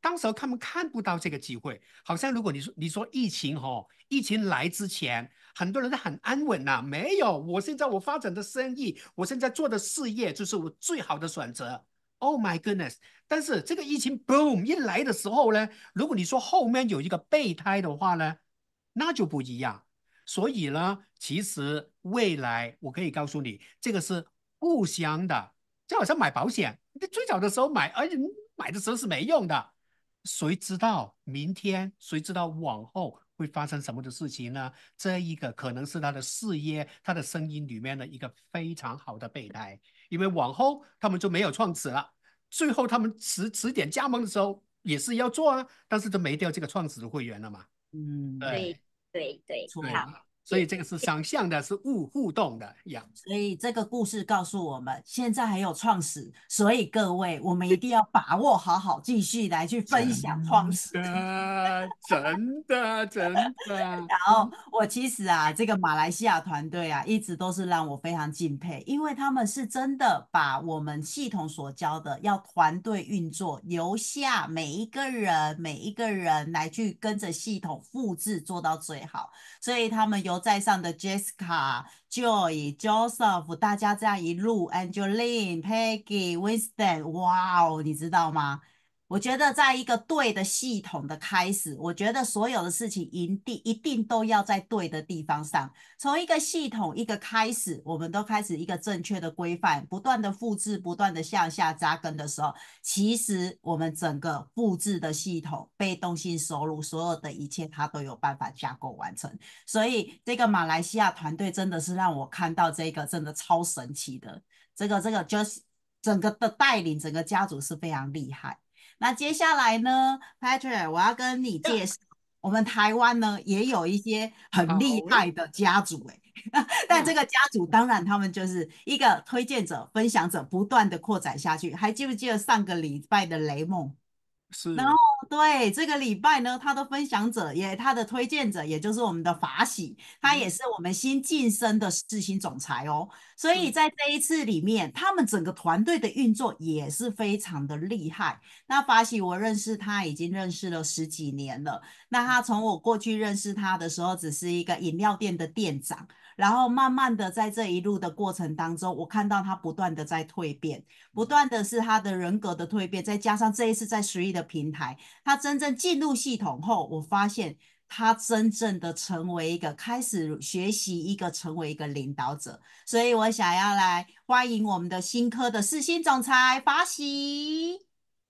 当时他们看不到这个机会，好像如果你说你说疫情哦，疫情来之前，很多人都很安稳呐、啊，没有，我现在我发展的生意，我现在做的事业就是我最好的选择。Oh my goodness！但是这个疫情 boom 一来的时候呢，如果你说后面有一个备胎的话呢，那就不一样。所以呢，其实未来我可以告诉你，这个是互相的，就好像买保险，你最早的时候买，而且买的时候是没用的，谁知道明天，谁知道往后会发生什么的事情呢？这一个可能是他的事业、他的声音里面的一个非常好的备胎，因为往后他们就没有创始了，最后他们迟迟点加盟的时候也是要做啊，但是都没掉这个创始的会员了嘛。 嗯， 对对对对， 对， 好， 所以这个是相像的，是互互动的样子。 所以这个故事告诉我们，现在还有创始，所以各位，我们一定要把握好好，继续来去分享创始。 真的，真的，真的。 然后我其实啊，这个马来西亚团队啊，一直都是让我非常敬佩，因为他们是真的把我们系统所教的要团队运作，由下每一个人每一个人来去跟着系统复制做到最好。所以他们由在上的 Jessica、Joy、Joseph， 大家这样一路 Angeline、Peggy、Winston， 哇哦，你知道吗？我觉得在一个对的系统的开始，我觉得所有的事情一定一定都要在对的地方上。从一个系统一个开始，我们都开始一个正确的规范，不断的复制，不断的向下扎根的时候，其实我们整个复制的系统、被动性收入，所有的一切，它都有办法架构完成。所以这个马来西亚团队真的是让我看到这个真的超神奇的，这个这个就是整个的带领，整个家族是非常厉害。那接下来呢 ，Patrick， 我要跟你介绍，我们台湾呢也有一些很厉害的家族哎、欸，但这个家族当然他们就是一个推荐者、分享者，不断的扩展下去。还记不记得上个礼拜的雷梦？ 是。 然后对这个礼拜呢，他的分享者也他的推荐者，也就是我们的法喜，他也是我们新晋升的世新总裁哦。所以在这一次里面，他们整个团队的运作也是非常的厉害。那法喜我认识他已经认识了十几年了。那他从我过去认识他的时候，只是一个饮料店的店长。然后慢慢的在这一路的过程当中，我看到他不断的在蜕变，不断的是他的人格的蜕变，再加上这一次在十一的平台，他真正进入系统后，我发现他真正的成为一个开始学习一个成为一个领导者，所以我想要来欢迎我们的新科的世新总裁法喜。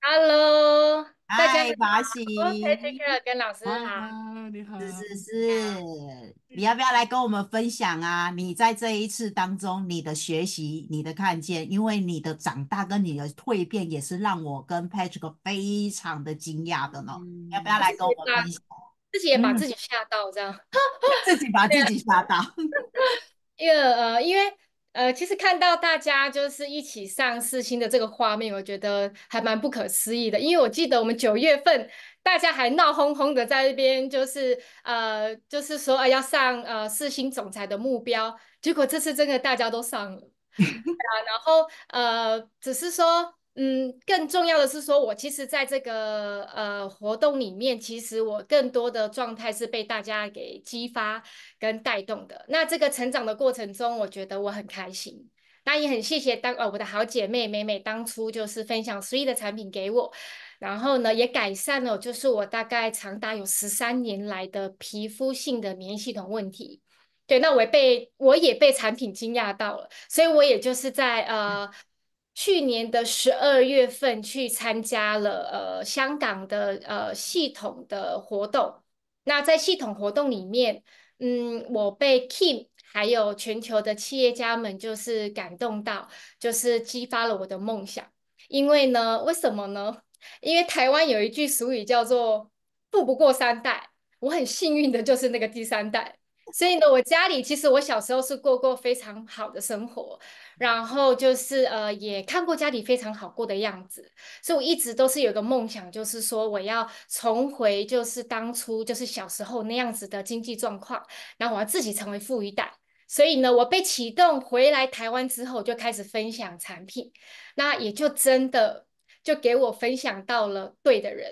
Hello，大家嗨，法喜 ，Patrick 跟老师好。 啊，你好。 是是是，你要不要来跟我们分享啊？你在这一次当中，你的学习、你的看见，因为你的长大跟你的蜕变，也是让我跟 Patrick 非常的惊讶的呢。 嗯要不要来跟我们分享？ 自己也把嗯自己吓到，这样。 自己把自己吓到。 因为呃，因为呃，其实看到大家就是一起上世新的这个画面，我觉得还蛮不可思议的。因为我记得我们九月份大家还闹哄哄的在那边，就是呃，就是说、呃、要上呃世新总裁的目标，结果这次真的大家都上了。啊，然后呃，只是说。嗯，更重要的是说，我其实在这个呃活动里面，其实我更多的状态是被大家给激发跟带动的。那这个成长的过程中，我觉得我很开心。那也很谢谢当呃我的好姐妹美美当初就是分享 Three 的产品给我，然后呢也改善了就是我大概长达有十三年来的皮肤性的免疫系统问题。对，那我也被我也被产品惊讶到了，所以我也就是在呃。去年的十二月份去参加了呃香港的呃系统的活动，那在系统活动里面，嗯，我被 Kim 还有全球的企业家们就是感动到，就是激发了我的梦想。因为呢，为什么呢？因为台湾有一句俗语叫做“富不过三代”，我很幸运的就是那个第三代。所以呢，我家里其实我小时候是过过非常好的生活，然后就是呃也看过家里非常好过的样子，所以我一直都是有个梦想，就是说我要重回就是当初就是小时候那样子的经济状况，然后我要自己成为富一代。所以呢，我被启动回来台湾之后，就开始分享产品，那也就真的就给我分享到了对的人。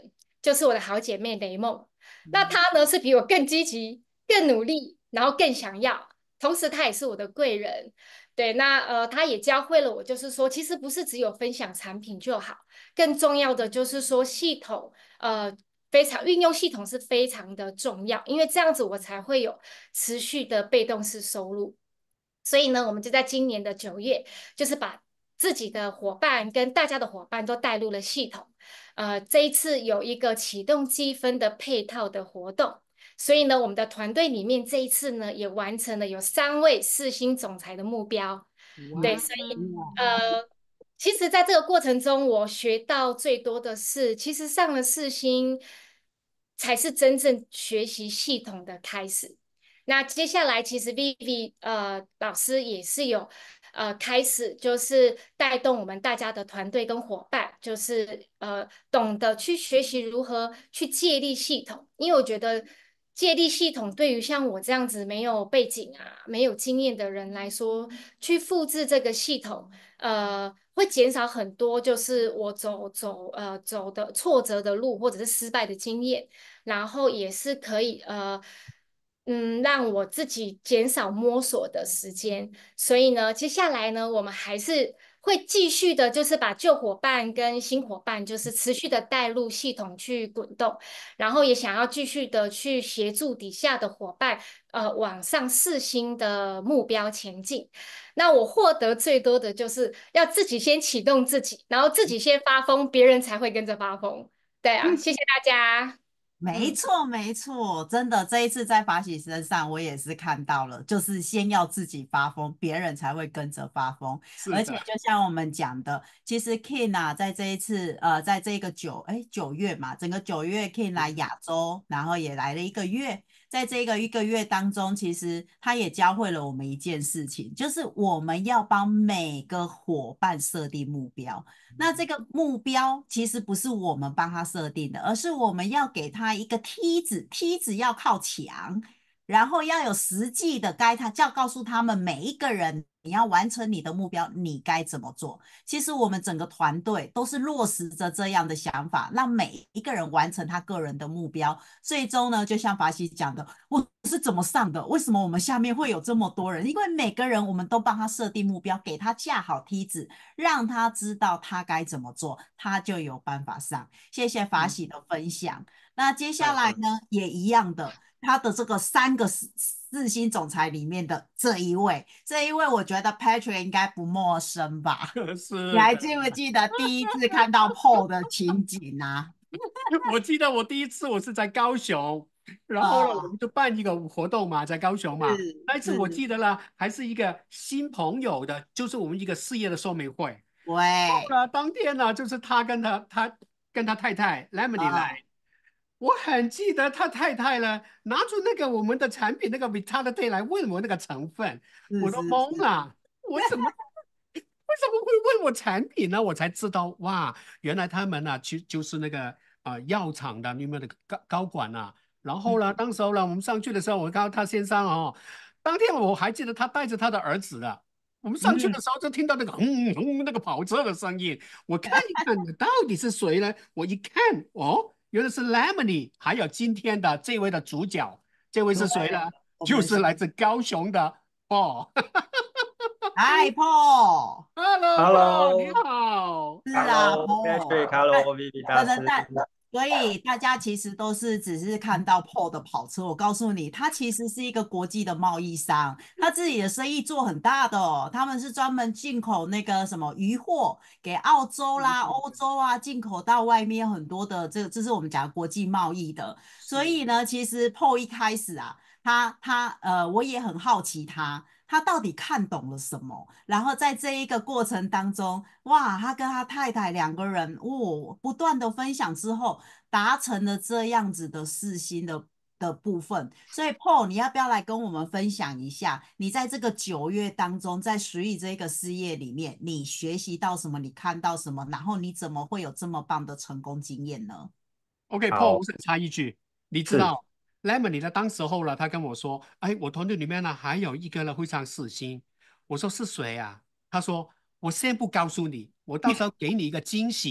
就是我的好姐妹雷梦。那她呢是比我更积极、更努力，然后更想要，同时她也是我的贵人。对，那呃，她也教会了我，就是说，其实不是只有分享产品就好，更重要的就是说系统，呃，非常运用系统是非常的重要，因为这样子我才会有持续的被动式收入。所以呢，我们就在今年的九月，就是把自己的伙伴跟大家的伙伴都带入了系统。呃，这一次有一个启动积分的配套的活动，所以呢，我们的团队里面这一次呢也完成了有三位四星总裁的目标。对，所以呃，其实在这个过程中，我学到最多的是，其实上了四星才是真正学习系统的开始。那接下来，其实 Vivi 呃老师也是有呃开始，就是带动我们大家的团队跟伙伴，就是呃懂得去学习如何去借力系统，因为我觉得借力系统对于像我这样子没有背景啊、没有经验的人来说，去复制这个系统，呃。会减少很多，就是我走走呃走的挫折的路，或者是失败的经验，然后也是可以呃嗯让我自己减少摸索的时间。所以呢，接下来呢，我们还是会继续的，就是把旧伙伴跟新伙伴，就是持续的带入系统去滚动，然后也想要继续的去协助底下的伙伴，呃，往上四星的目标前进。那我获得最多的就是要自己先启动自己，然后自己先发疯，别人才会跟着发疯。对啊，谢谢大家。 没错，没错，真的，这一次在法喜身上，我也是看到了，就是先要自己发疯，别人才会跟着发疯。而且就像我们讲的，其实 King 啊，在这一次，呃，在这个九，哎，九月嘛，整个九月 King 来亚洲，然后也来了一个月。在这个一个月当中，其实他也教会了我们一件事情，就是我们要帮每个伙伴设定目标。那这个目标其实不是我们帮他设定的，而是我们要给他一个梯子，梯子要靠墙，然后要有实际的该他要告诉他们每一个人，你要完成你的目标，你该怎么做。其实我们整个团队都是落实着这样的想法，让每一个人完成他个人的目标。最终呢，就像法喜讲的，我是怎么上的？为什么我们下面会有这么多人？因为每个人我们都帮他设定目标，给他架好梯子，让他知道他该怎么做，他就有办法上。谢谢法喜的分享。那接下来呢，也一样的，他的这个三个四四星总裁里面的这一位，这一位我觉得 Patrick 应该不陌生吧？ 是， 你还记不记得第一次看到 Paul 的情景啊？ 我记得我第一次我是在高雄，然后呢，我们就办一个活动嘛，在高雄嘛。那一次我记得了，还是一个新朋友的，就是我们一个事业的说明会。 对， 那当天呢，就是他跟他他跟他太太 Lemony 来，我很记得他太太呢，拿出那个我们的产品那个 Vitality 来问我那个成分，我都懵了，我怎么？为什么会问我产品呢？我才知道哇，原来他们呢、啊，其实就是那个啊、呃、药厂的里面的高高管啊。然后呢，当时候呢，我们上去的时候，我看到他先生哦，当天我还记得他带着他的儿子的。我们上去的时候就听到那个轰轰那个跑车的声音，我看一看到底是谁呢？我一看哦，原来是 Lemony， 还有今天的这位的主角，这位是谁呢？就是来自高雄的哦。 嗨 Paul， Hello， 你好。 是啊 Paul，Patrick，Hello Vivi 大师。 所以大家其实都是只是看到 Paul 的跑车，我告诉你，他其实是一个国际的贸易商，他自己的生意做很大的哦。他们是专门进口那个什么鱼货给澳洲啦、欧洲啊，进口到外面很多的，这这是我们讲国际贸易的。所以呢，其实 Paul 一开始啊，他他呃，我也很好奇他。他到底看懂了什么？然后在这一个过程当中，哇，他跟他太太两个人，哦，不断的分享之后，达成了这样子的四星的的部分。所以 Paul， 你要不要来跟我们分享一下，你在这个九月当中，在实力这个事业里面，你学习到什么？你看到什么？然后你怎么会有这么棒的成功经验呢 ？OK，Paul， 我想插一句，你知道？Lemony 呢？当时候呢，他跟我说：“哎，我团队里面呢还有一个呢会上四星。”我说：“是谁啊？”他说：“我先不告诉你，我到时候给你一个惊喜。”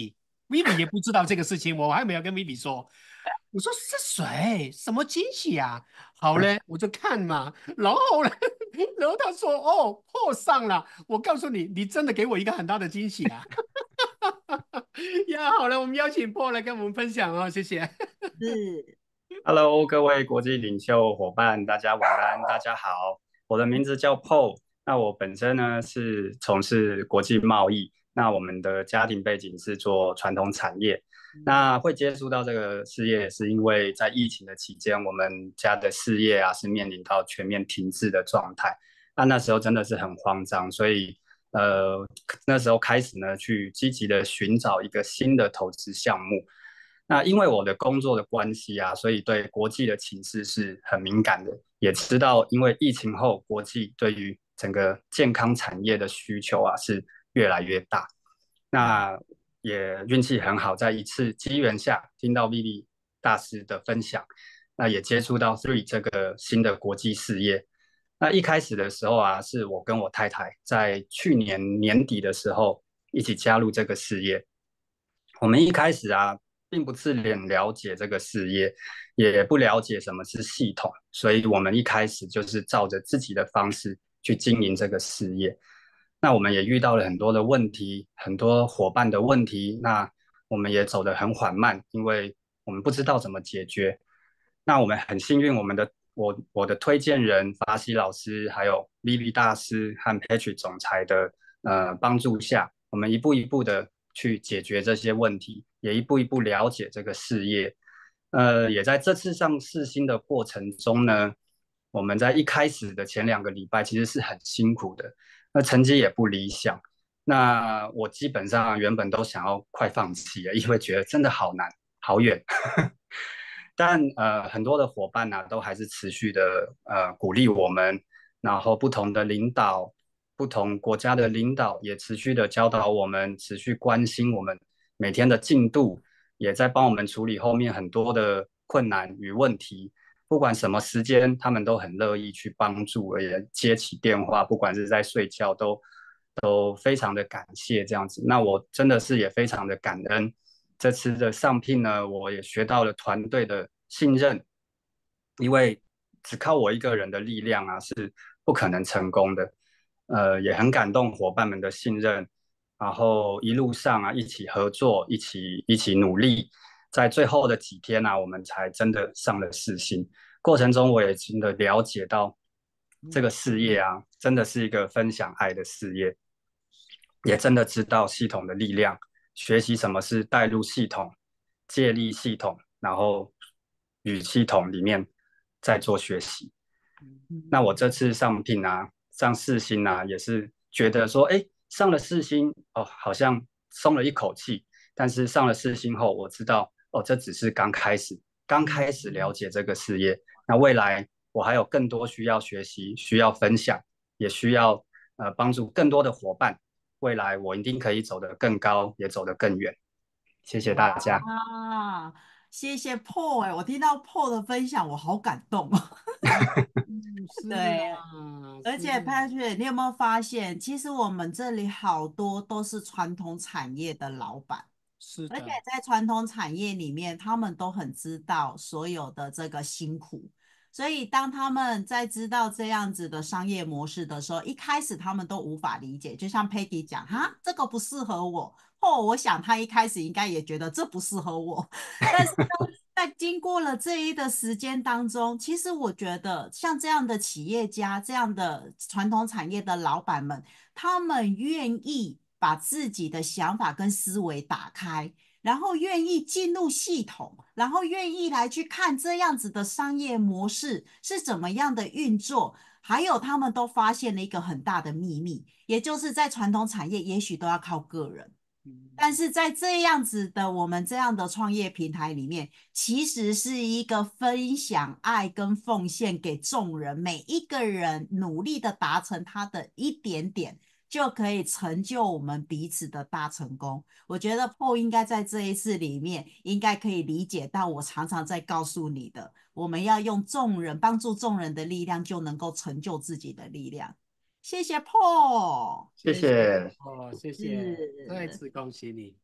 Vivi 也不知道这个事情，我还没有跟 Vivi 说。我说是谁？什么惊喜啊？好嘞，我就看嘛。然后呢，然后他说哦，破上了。我告诉你，你真的给我一个很大的惊喜啊！呀，好了，我们邀请 Paul 来跟我们分享哦，谢谢。 是， Hello，各位国际领袖伙伴，大家晚安，大家好。我的名字叫 Paul，那我本身呢是从事国际贸易，那我们的家庭背景是做传统产业。那会接触到这个事业，是因为在疫情的期间，我们家的事业啊是面临到全面停滞的状态。那那时候真的是很慌张，所以呃那时候开始呢去积极的寻找一个新的投资项目。那因为我的工作的关系啊，所以对国际的情势是很敏感的，也知道因为疫情后国际对于整个健康产业的需求啊是越来越大。那也运气很好，在一次机缘下听到 Vivi 大师的分享，那也接触到 Three 这个新的国际事业。那一开始的时候啊，是我跟我太太在去年年底的时候一起加入这个事业。我们一开始啊，并不是很了解这个事业，也不了解什么是系统，所以我们一开始就是照着自己的方式去经营这个事业。那我们也遇到了很多的问题，很多伙伴的问题，那我们也走得很缓慢，因为我们不知道怎么解决。那我们很幸运，我们的我我的推荐人法西老师，还有 Vivi 大师和 Patrick 总裁的呃帮助下，我们一步一步的去解决这些问题，也一步一步了解这个事业。呃，也在这次上试新的过程中呢，我们在一开始的前两个礼拜其实是很辛苦的，那成绩也不理想。那我基本上原本都想要快放弃了，因为觉得真的好难、好远。但呃，很多的伙伴呢、啊，都还是持续的呃鼓励我们，然后不同的领导、不同国家的领导也持续的教导我们，持续关心我们每天的进度，也在帮我们处理后面很多的困难与问题。不管什么时间，他们都很乐意去帮助，也接起电话，不管是在睡觉都都非常的感谢这样子。那我真的是也非常的感恩。这次的上聘呢，我也学到了团队的信任，因为只靠我一个人的力量啊是不可能成功的。呃，也很感动伙伴们的信任，然后一路上啊一起合作，一起一起努力，在最后的几天啊，我们才真的上了世新。过程中我也真的了解到，这个事业啊，真的是一个分享爱的事业，也真的知道系统的力量。学习什么是带入系统、借力系统，然后与系统里面再做学习。那我这次上聘啊，上世新啊，也是觉得说，哎，上了世新哦，好像松了一口气。但是上了世新后，我知道哦，这只是刚开始，刚开始了解这个事业。那未来我还有更多需要学习、需要分享，也需要呃帮助更多的伙伴。未来我一定可以走得更高，也走得更远。谢谢大家。 啊，谢谢 Paul 哎，我听到 Paul 的分享，我好感动哦。 嗯，是对， 啊， 而且 Patrick，你有没有发现，其实我们这里好多都是传统产业的老板，而且是的， 在传统产业里面，他们都很知道所有的这个辛苦。所以，当他们在知道这样子的商业模式的时候，一开始他们都无法理解。就像 Peggy 讲，哈，这个不适合我。哦，我想他一开始应该也觉得这不适合我。但是呢，在经过了这一的时间当中，其实我觉得像这样的企业家、这样的传统产业的老板们，他们愿意把自己的想法跟思维打开。然后愿意进入系统，然后愿意来去看这样子的商业模式是怎么样的运作，还有他们都发现了一个很大的秘密，也就是在传统产业也许都要靠个人，但是在这样子的我们这样的创业平台里面，其实是一个分享爱跟奉献给众人，每一个人努力的达成他的一点点，就可以成就我们彼此的大成功。我觉得 Paul 应该在这一次里面，应该可以理解到我常常在告诉你的，我们要用众人帮助众人的力量，就能够成就自己的力量。谢谢 Paul， 谢谢。 哦，谢谢，再次恭喜你。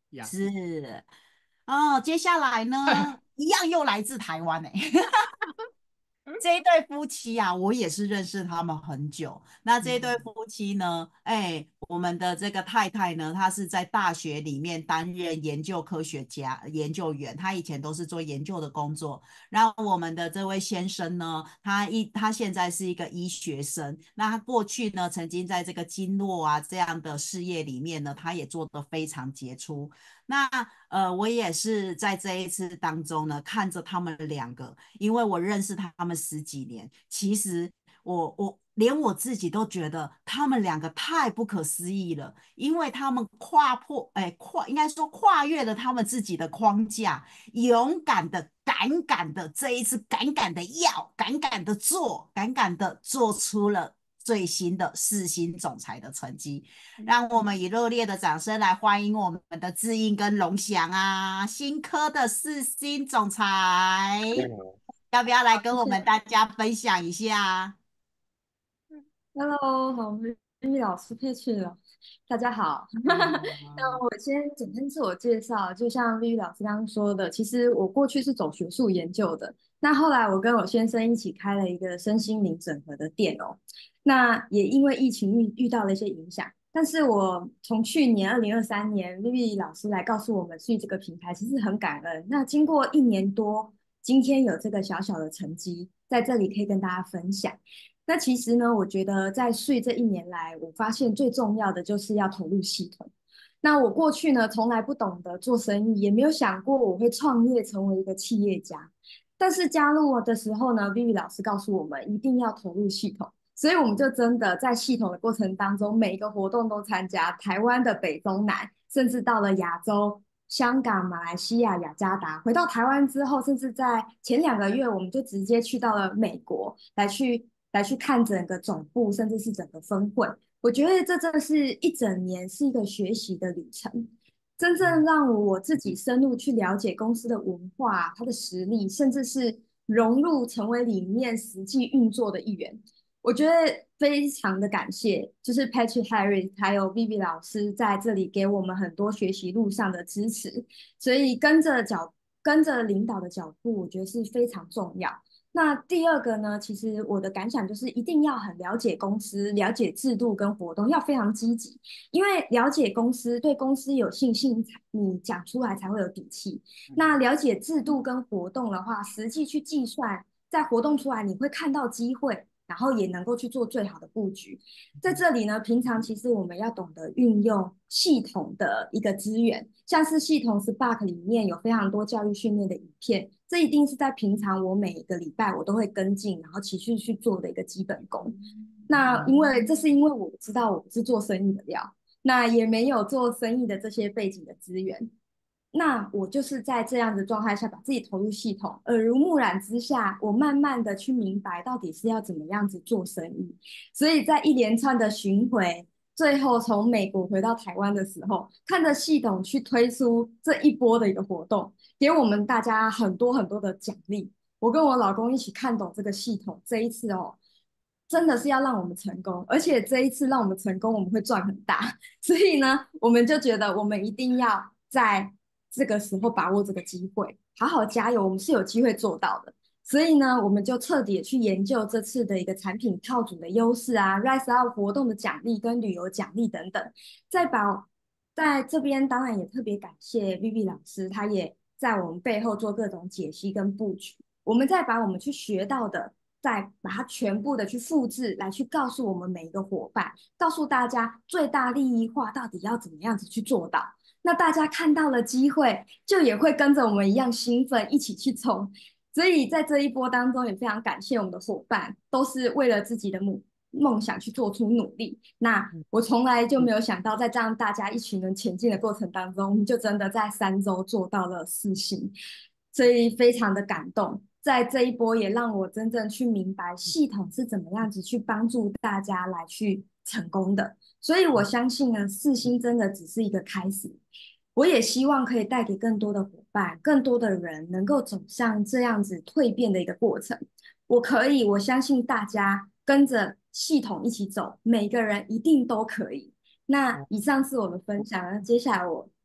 呀。 是哦，接下来呢，一样又来自台湾哎、这一对夫妻啊，我也是认识他们很久。那这一对夫妻呢，哎，我们的这个太太呢，她是在大学里面担任研究科学家、研究员，她以前都是做研究的工作。然后我们的这位先生呢，他一他现在是一个医学生。那他过去呢，曾经在这个经络啊这样的事业里面呢，他也做得非常杰出。那呃，我也是在这一次当中呢，看着他们两个，因为我认识他们十几年，其实我我连我自己都觉得他们两个太不可思议了，因为他们跨破，哎，跨应该说跨越了他们自己的框架，勇敢的、敢敢的，这一次敢敢的要，敢敢的做，敢敢的做出了最新的四星总裁的成绩。让我们以热烈的掌声来欢迎我们的志英跟龙翔啊，新科的四星总裁，要不要来跟我们大家分享一下？ Hello，好，我是玉老师佩翠了，大家好。那我先简单自我介绍，就像绿玉老师刚刚说的，其实我过去是走学术研究的，那后来我跟我先生一起开了一个身心灵整合的店哦。那也因为疫情遇遇到了一些影响，但是我从去年二零二三年绿玉老师来告诉我们，所以这个平台其实很感恩。那经过一年多，今天有这个小小的成绩，在这里可以跟大家分享。那其实呢，我觉得在税这一年来，我发现最重要的就是要投入系统。那我过去呢，从来不懂得做生意，也没有想过我会创业成为一个企业家。但是加入的时候呢，Vivi 老师告诉我们一定要投入系统，所以我们就真的在系统的过程当中，每一个活动都参加，台湾的北中南，甚至到了亚洲。香港、马来西亚、雅加达，回到台湾之后，甚至在前两个月，我们就直接去到了美国，来去来去看整个总部，甚至是整个分会。我觉得这真的是一整年是一个学习的旅程，真正让我自己深入去了解公司的文化、它的实力，甚至是融入成为里面实际运作的一员。我觉得非常的感谢，就是 Patrick Harris 还有 Vivi 老师在这里给我们很多学习路上的支持，所以跟着脚跟着领导的脚步，我觉得是非常重要。那第二个呢，其实我的感想就是一定要很了解公司、了解制度跟活动，要非常积极，因为了解公司、对公司有信心，你讲出来才会有底气。那了解制度跟活动的话，实际去计算，在活动出来你会看到机会。然后也能够去做最好的布局。在这里呢，平常其实我们要懂得运用系统的一个资源，像是系统 Spark 里面有非常多教育训练的影片，这一定是在平常我每一个礼拜我都会跟进，然后持续去做的一个基本功。那因为这是因为我知道我不是做生意的料，那也没有做生意的这些背景的资源。那我就是在这样的状态下把自己投入系统，耳濡目染之下，我慢慢的去明白到底是要怎么样子做生意。所以在一连串的巡回，最后从美国回到台湾的时候，看着系统去推出这一波的一个活动，给我们大家很多很多的奖励。我跟我老公一起看懂这个系统，这一次哦，真的是要让我们成功，而且这一次让我们成功，我们会赚很大。所以呢，我们就觉得我们一定要在这个时候把握这个机会，好好加油，我们是有机会做到的。所以呢，我们就彻底去研究这次的一个产品套组的优势啊 ，Rise Up 活动的奖励跟旅游奖励等等，再把在这边当然也特别感谢 Vivi 老师，他也在我们背后做各种解析跟布局。我们再把我们去学到的，再把它全部的去复制，来去告诉我们每一个伙伴，告诉大家最大利益化到底要怎么样子去做到。那大家看到了机会，就也会跟着我们一样兴奋，一起去冲。所以在这一波当中，也非常感谢我们的伙伴，都是为了自己的梦梦想去做出努力。那我从来就没有想到，在这样大家一群人前进的过程当中，我们就真的在三周做到了四星，所以非常的感动。在这一波也让我真正去明白系统是怎么样子去帮助大家来去成功的。所以我相信呢，四星真的只是一个开始。我也希望可以带给更多的伙伴、更多的人能够走向这样子蜕变的一个过程。我可以，我相信大家跟着系统一起走，每个人一定都可以。那以上是我的分享，接下来我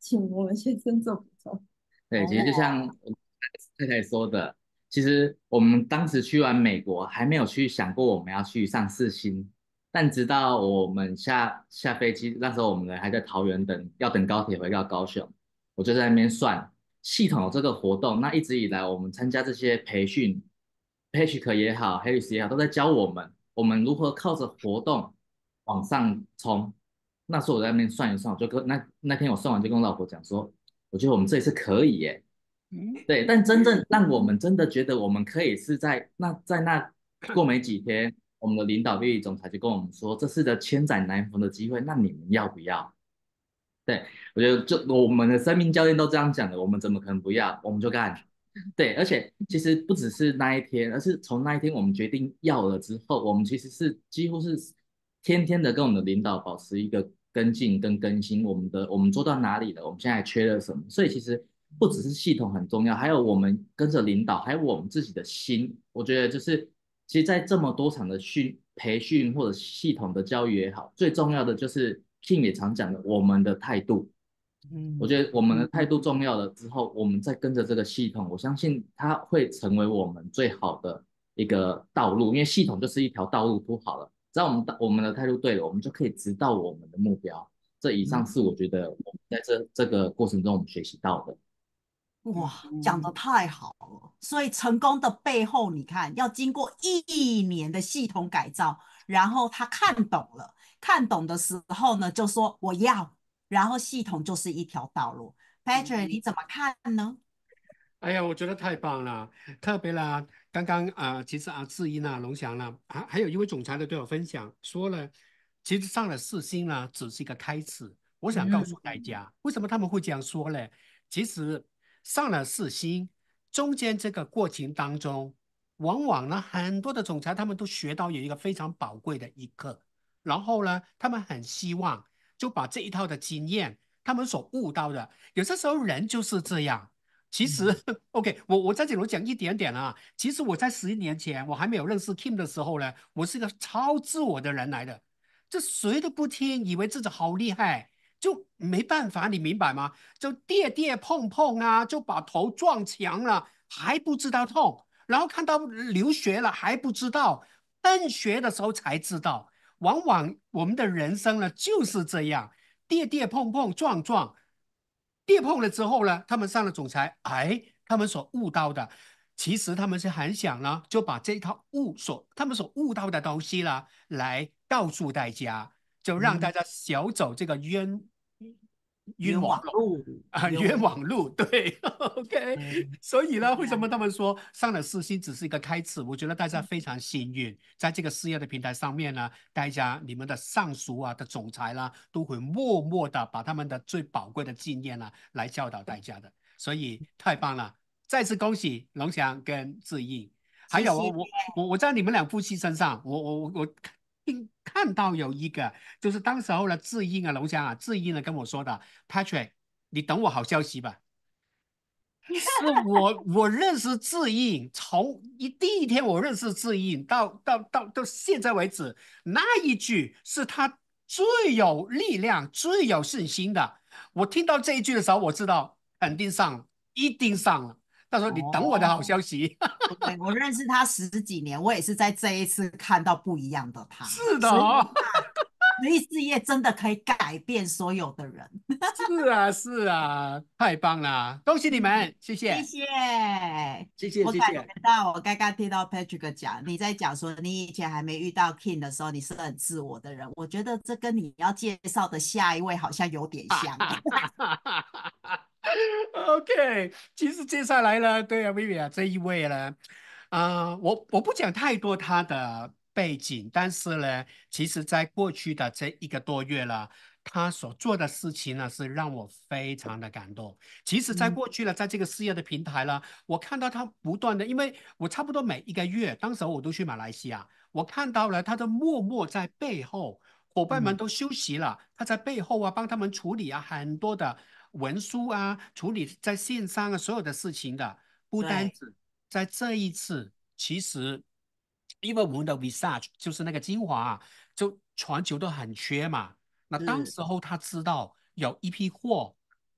请我们先生做补充。 对，其实就像哦， 我太太说的，其实我们当时去完美国，还没有去想过我们要去上四星，但直到我们下下飞机，那时候我们人还在桃园等，要等高铁回到高雄，我就在那边算系统有这个活动，那一直以来我们参加这些培训，Patrick 也好，Harris 也好，都在教我们，我们如何靠着活动往上冲。那时候我在那边算一算，我就跟那那天我算完就跟我老婆讲说，我觉得我们这一次可以耶。 嗯， 对，但真正让我们真的觉得我们可以是在那在那过没几天，我们的领导利益总裁就跟我们说，这是个千载难逢的机会，那你们要不要？对，我觉得就我们的生命教练都这样讲的，我们怎么可能不要？我们就干。对，而且其实不只是那一天，而是从那一天我们决定要了之后，我们其实是几乎是天天的跟我们的领导保持一个跟进跟更新，我们的我们做到哪里了，我们现在缺了什么，所以其实不只是系统很重要，还有我们跟着领导，还有我们自己的心，我觉得就是其实，在这么多场的训培训或者系统的教育也好，最重要的就是 Kim 也常讲的，我们的态度。我嗯， 觉得我们的态度重要了之后，我们再跟着这个系统，我相信它会成为我们最好的一个道路，因为系统就是一条道路铺好了，只要我们我们的态度对了，我们就可以直到我们的目标。这以上是我觉得我们在这这个过程中我们学习到的。 哇，讲得太好了！所以成功的背后，你看要经过一年的系统改造，然后他看懂了，看懂的时候呢，就说我要，然后系统就是一条道路。Patrick，你怎么看呢？ 哎呀，我觉得太棒了，特别啦，刚刚啊、呃其实啊，志英啊、龙翔啦，还还有一位总裁的对我分享说了，其实上了四星呢，只是一个开始。我想告诉大嗯， 家，为什么他们会这样说呢？其实上了四星，中间这个过程当中，往往呢，很多的总裁他们都学到有一个非常宝贵的一课，然后呢，他们很希望就把这一套的经验，他们所悟到的，有些时候人就是这样。其实，OK，我我在这里讲一点点啊。其实我在十一年前，我还没有认识 Kim 的时候呢，我是一个超自我的人来的，这谁都不听，以为自己好厉害，就没办法，你明白吗？就跌跌碰碰啊，就把头撞墙了，还不知道痛，然后看到流血了还不知道，喷血的时候才知道。往往我们的人生呢就是这样，跌跌碰碰撞撞。跌碰了之后呢，他们上了总裁，哎，他们所悟到的，其实他们是很想呢，就把这一套悟所他们所悟到的东西呢，来告诉大家，就让大嗯， 家少走这个冤冤冤枉路枉路， 啊， 冤冤枉， 枉路，对，OK。 嗯， 所以呢，为什对呀， 么他们说上了四星只是一个开始？我觉得大家非常幸运，在这个事业的平台上面呢，大家你们的上属啊的总裁啦，都会默默的把他们的最宝贵的经验呢来教导大家的，所以太棒了！再次恭喜龙翔跟志毅，还谢谢。 有我我我我在你们两夫妻身上，我我我我听看到有一个，就是当时候呢，志毅啊，龙翔啊，志毅呢跟我说的，Patrick，你等我好消息吧。是我我认识志毅，从一第一天我认识志毅到到到到现在为止，那一句是他最有力量、最有信心的。我听到这一句的时候，我知道肯定上了，一定上了。他说：“你等我的好哦， 消息。 对，我认识他十几年，我也是在这一次看到不一样的”他， 是的所以哦， 慈益事业真的可以改变所有的人。 是啊，是啊，太棒了，恭喜你们，谢谢， 谢谢。 谢谢， 我感谢谢。 觉到，我刚刚听到 Patrick 讲，你在讲说你以前还没遇到 King 的时候，你是很自我的人。我觉得这跟你要介绍的下一位好像有点像。 OK，其实接下来呢，对啊，Vivian 这一位呢，啊、我我不讲太多他的背景，但是呢，其实在过去的这一个多月了，他所做的事情呢，是让我非常的感动。其实，在嗯， 过去呢，在这个事业的平台呢，我看到他不断的，因为我差不多每一个月，当时我都去马来西亚，我看到了他的默默在背后。伙伴们嗯， 都休息了，他在背后啊帮他们处理啊很多的文书啊，处理在线上啊所有的事情的。不单对， 止在这一次，其实因为我们的 Visage 就是那个精华啊，就全球都很缺嘛。那当是， 时候他知道有一批货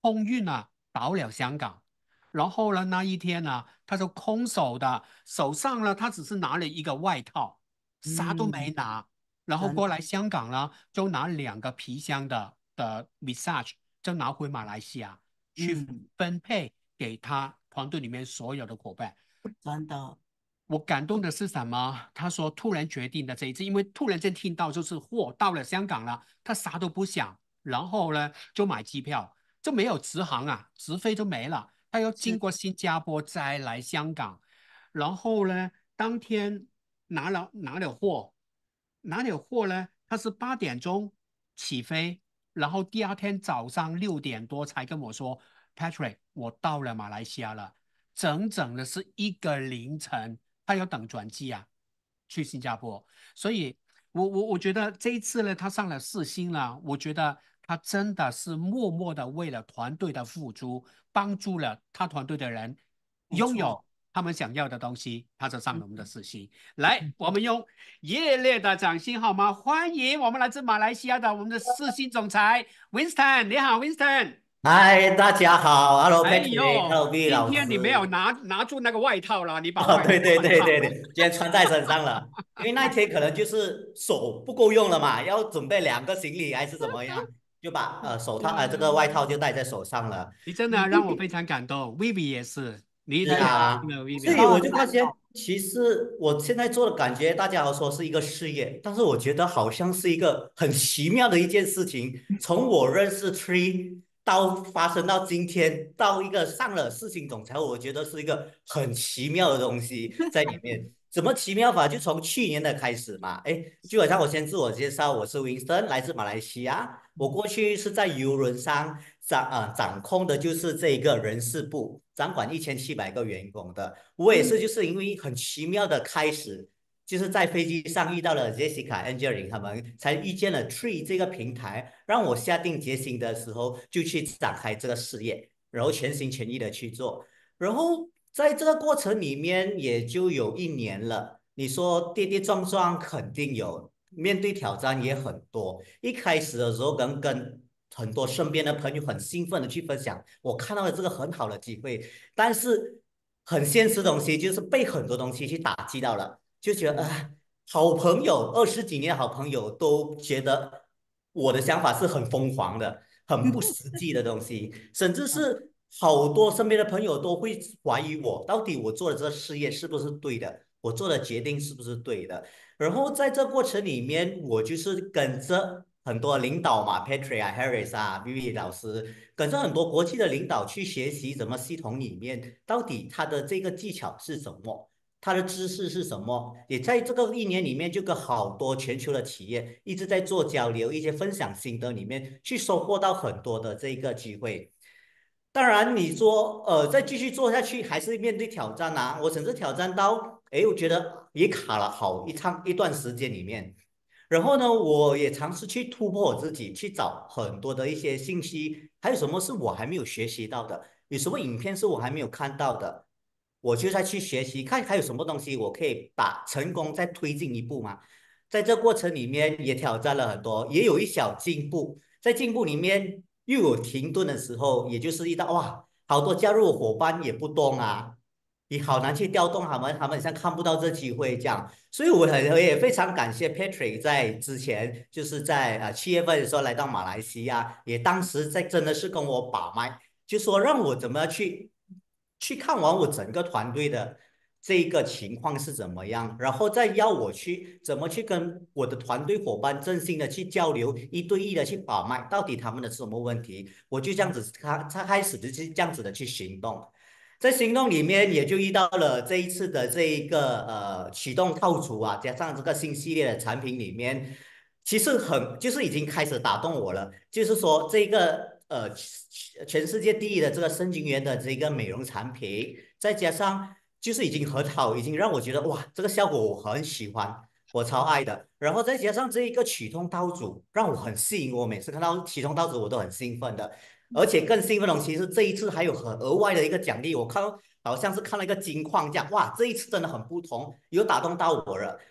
空运啊到了香港，然后呢那一天呢，他就空手的，手上呢他只是拿了一个外套，啥都没嗯， 拿，然后真过来香港呢就拿两个皮箱的的 massage，就拿回马来西亚去嗯， 分配给他团队里面所有的伙伴。 真的， 我感动的是什么？他说突然决定的这一次，因为突然间听到就是货到了香港了，他啥都不想，然后呢就买机票，就没有直航啊，直飞就没了，他要经是过新加坡再来香港，然后呢当天拿了拿了货，拿了货呢，他是八点钟起飞，然后第二天早上六点多才跟我说，Patrick，我到了马来西亚了。整整的是一个凌晨，他要等转机啊，去新加坡。所以我我我觉得这一次呢，他上了四星了，我觉得他真的是默默的为了团队的付出，帮助了他团队的人没拥有错。 他们想要的东西，他就上了我们的嗯四星。来，我们用热烈的掌声好吗？欢迎我们来自马来西亚的我们的四星总裁 Winston，你好，Winston。 嗨，大家好，Hello 哎 Patrick，Hello 呦， B 老师。 今天你没有拿拿住那个外套了，你把哦， 外套对对拿上了。 对对对，今天穿在身上了，因为那一天可能就是手不够用了嘛，要准备两个行李还是怎么样，就把呃手套呃这个外套就戴在手上了。 你真的让我非常感动，Vivi 也是，你你也是啊， 是的，Vivi 所以我都很就发现， 感动。 其实我现在做的感觉，大家都说是一个事业，但是我觉得好像是一个很奇妙的一件事情。从我认识 Tree 到发生到今天，到一个上了四星总裁，我觉得是一个很奇妙的东西在里面。怎么奇妙法？就从去年的开始嘛，哎，就好像我先自我介绍，我是 Winston，来自马来西亚。我过去是在邮轮上掌啊、呃、掌控的就是这个人事部，掌管一千七百个员工的。我也是就是因为很奇妙的开始，就是在飞机上遇到了 Jessica、Angeline 他们，才遇见了 Tree 这个平台，让我下定决心的时候就去展开这个事业，然后全心全意的去做。然后在这个过程里面也就有一年了。你说跌跌撞撞肯定有，面对挑战也很多。一开始的时候，跟跟很多身边的朋友很兴奋的去分享，我看到了这个很好的机会，但是很现实的东西就是被很多东西去打击到了，就觉得啊、呃，好朋友二十几年的好朋友都觉得我的想法是很疯狂的、很不实际的东西，甚至是好多身边的朋友都会怀疑我，到底我做的这个事业是不是对的，我做的决定是不是对的。然后在这过程里面，我就是跟着很多领导嘛，Patrick 啊、Harris 啊、Vivi 老师，跟着很多国际的领导去学习怎么系统里面到底他的这个技巧是什么，他的知识是什么。也在这个一年里面，就跟好多全球的企业一直在做交流，一些分享心得里面，去收获到很多的这个机会。当然，你说呃，再继续做下去，还是面对挑战啊。我甚至挑战到，哎，我觉得也卡了好一长一段时间里面。然后呢，我也尝试去突破我自己，去找很多的一些信息，还有什么是我还没有学习到的，有什么影片是我还没有看到的，我就再去学习，看还有什么东西我可以把成功再推进一步嘛。在这过程里面也挑战了很多，也有一小进步，在进步里面又有停顿的时候，也就是遇到哇，好多加入的伙伴也不动啊，你好难去调动他们，他们像看不到这机会这样。所以我很我也非常感谢 Patrick 在之前就是在呃七月份的时候来到马来西亚，也当时在真的是跟我把脉，就说让我怎么去去看完我整个团队的这个情况是怎么样，然后再要我去怎么去跟我的团队伙伴真心的去交流，一对一的去把脉，到底他们的什么问题，我就这样子开开始的是这样子的去行动。在行动里面也就遇到了这一次的这一个呃启动套组啊，加上这个新系列的产品里面，其实很就是已经开始打动我了，就是说这个呃全世界第一的这个生精元的这个美容产品，再加上就是已经很好，已经让我觉得哇，这个效果我很喜欢，我超爱的。然后再加上这一个启动套组，让我很吸引我，每次看到启动套组我都很兴奋的。而且更兴奋的东西是这一次还有很额外的一个奖励，我看好像是看了一个金矿这样，哇，这一次真的很不同，有打动到我了。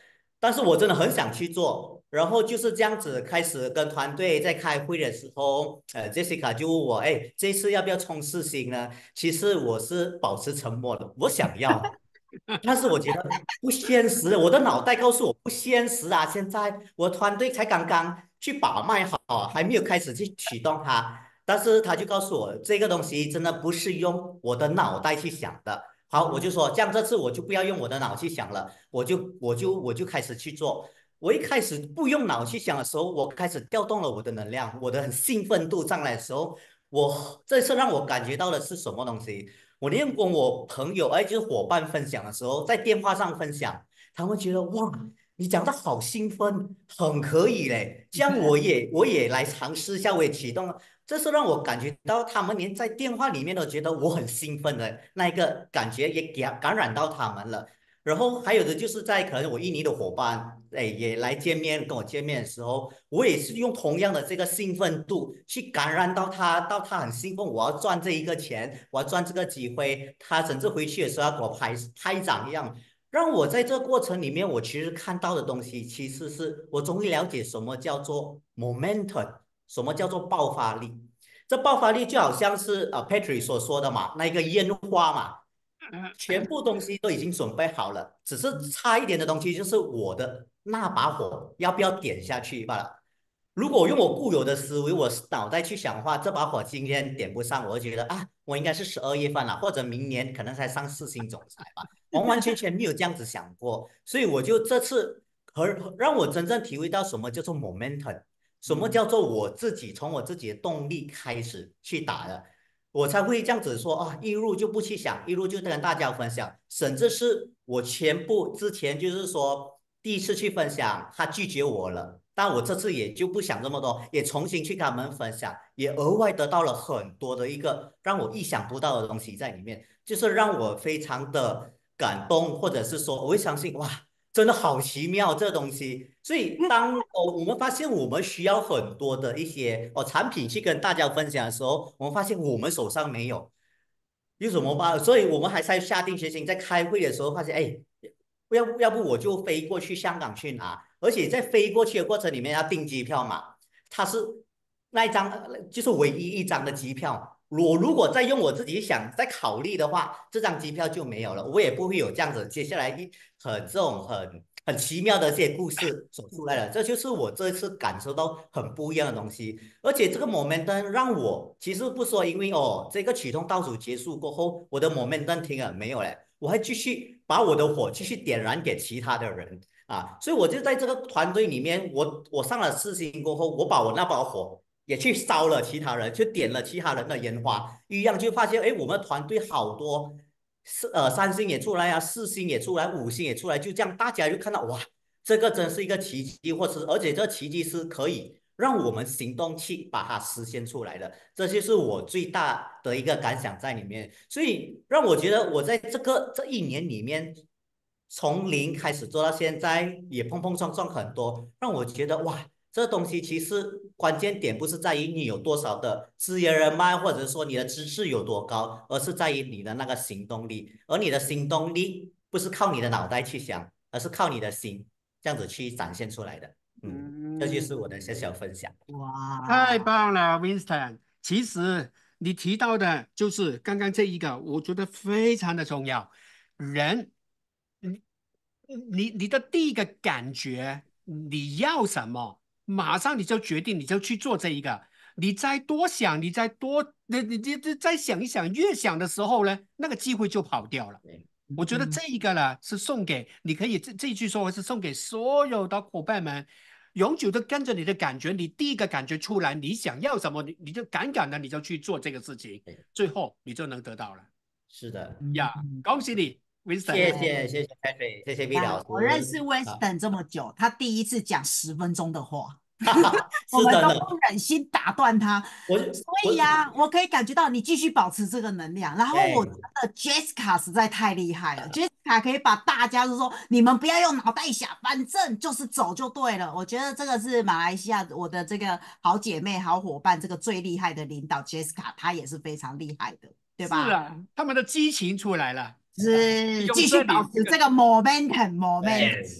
但是我真的很想去做，然后就是这样子开始跟团队在开会的时候，呃，Jessica 就问我，哎，这次要不要冲四星呢？其实我是保持沉默的，我想要，但是我觉得不现实，我的脑袋告诉我不现实啊！现在我团队才刚刚去把脉好，还没有开始去启动它，但是他就告诉我，这个东西真的不是用我的脑袋去想的。好，我就说这样，这次我就不要用我的脑去想了，我就我就我就开始去做。我一开始不用脑去想的时候，我开始调动了我的能量，我的很兴奋度上来的时候，我这次让我感觉到的是什么东西？我连跟我朋友，哎，就是伙伴分享的时候，在电话上分享，他们觉得哇，你讲的好兴奋，很可以嘞，这样我也我也来尝试一下，我也启动了。这是让我感觉到他们连在电话里面都觉得我很兴奋的那一个感觉，也感感染到他们了。然后还有的就是在可能我印尼的伙伴，哎，也来见面跟我见面的时候，我也是用同样的这个兴奋度去感染到他，到他很兴奋，我要赚这一个钱，我要赚这个机会，他甚至回去的时候要给我拍拍掌一样，让我在这个过程里面，我其实看到的东西，其实是我终于了解什么叫做 momentum， 什么叫做爆发力。这爆发力就好像是呃 Patrick 所说的嘛，那个烟花嘛。全部东西都已经准备好了，只是差一点的东西就是我的那把火要不要点下去罢了。如果用我固有的思维，我脑袋去想的话，这把火今天点不上，我就觉得啊，我应该是十二月份了，或者明年可能才上四星总裁吧，完完全全没有这样子想过。所以我就这次和让我真正体会到什么叫做 momentum， 什么叫做我自己从我自己的动力开始去打的。我才会这样子说啊，一路就不去想，一路就跟大家分享，甚至是我全部之前就是说第一次去分享，他拒绝我了，但我这次也就不想这么多，也重新去跟他们分享，也额外得到了很多的一个让我意想不到的东西在里面，就是让我非常的感动，或者是说我会相信哇。真的好奇妙这东西，所以当哦我们发现我们需要很多的一些哦产品去跟大家分享的时候，我们发现我们手上没有，有什么办？所以我们还在下定决心，在开会的时候发现，哎，要不要不我就飞过去香港去拿，而且在飞过去的过程里面要订机票嘛，它是那一张就是唯一一张的机票。我如果再用我自己想再考虑的话，这张机票就没有了，我也不会有这样子接下来一很这种很很奇妙的这些故事走出来了。这就是我这次感受到很不一样的东西，而且这个 momentum 让我其实不说，因为哦这个启动倒数结束过后，我的 momentum 停了没有嘞，我还继续把我的火继续点燃给其他的人啊，所以我就在这个团队里面，我我上了四星过后，我把我那把火。也去烧了其他人，去点了其他人的烟花，一样就发现，哎，我们团队好多，四呃三星也出来啊，四星也出来，五星也出来，就这样大家就看到哇，这个真是一个奇迹，或是而且这奇迹是可以让我们行动去把它实现出来的，这就是我最大的一个感想在里面，所以让我觉得我在这个这一年里面。从零开始做到现在，也碰碰撞撞很多，让我觉得哇，这东西其实关键点不是在于你有多少的资源人脉，或者说你的知识有多高，而是在于你的那个行动力。而你的行动力不是靠你的脑袋去想，而是靠你的心这样子去展现出来的。嗯，这就是我的小小分享。 哇， 太棒了 ，Winston。其实你提到的就是刚刚这一个，我觉得非常的重要。人，你你你的第一个感觉，你要什么，马上你就决定，你就去做这一个。你再多想，你再多，你你你再想一想，越想的时候呢，那个机会就跑掉了。我觉得这一个呢，是送给你可以这这一句说话是送给所有的伙伴们。永久的跟着你的感觉，你第一个感觉出来，你想要什么，你你就敢敢的，你就去做这个事情，最后你就能得到了。 是的呀，恭喜你 ，Winston。 谢谢谢谢 Patrick，谢谢 V 老师。 我认识 Winston 这么久，他第一次讲十分钟的话。 我们都不忍心打断他，所以呀、啊，我可以感觉到你继续保持这个能量。然后我觉得 Jessica 实在太厉害了 ，Jessica 可以把大家就说你们不要用脑袋想，反正就是走就对了。我觉得这个是马来西亚我的这个好姐妹、好伙伴，这个最厉害的领导 Jessica， 她也是非常厉害的，对吧？ 是啊，他们的激情出来了， 是继续保持这个 momentum momentum。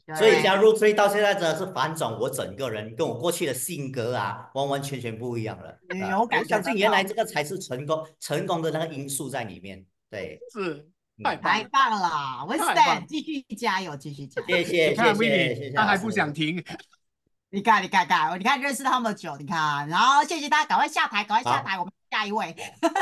所以加入 Tree 到现在真的是反转我整个人，跟我过去的性格啊，完完全全不一样了。 有感我相信原来这个才是成功成功的那个因素在里面。对， 是太太棒了 ，Winston 继续加油，继续加油。 谢谢， 你看谢谢， Vivi， 谢谢。 他还不想停。 你看，你看，看，你看，认识他们久，你看，然后谢谢大家，赶快下台，赶快下台，我们下一位。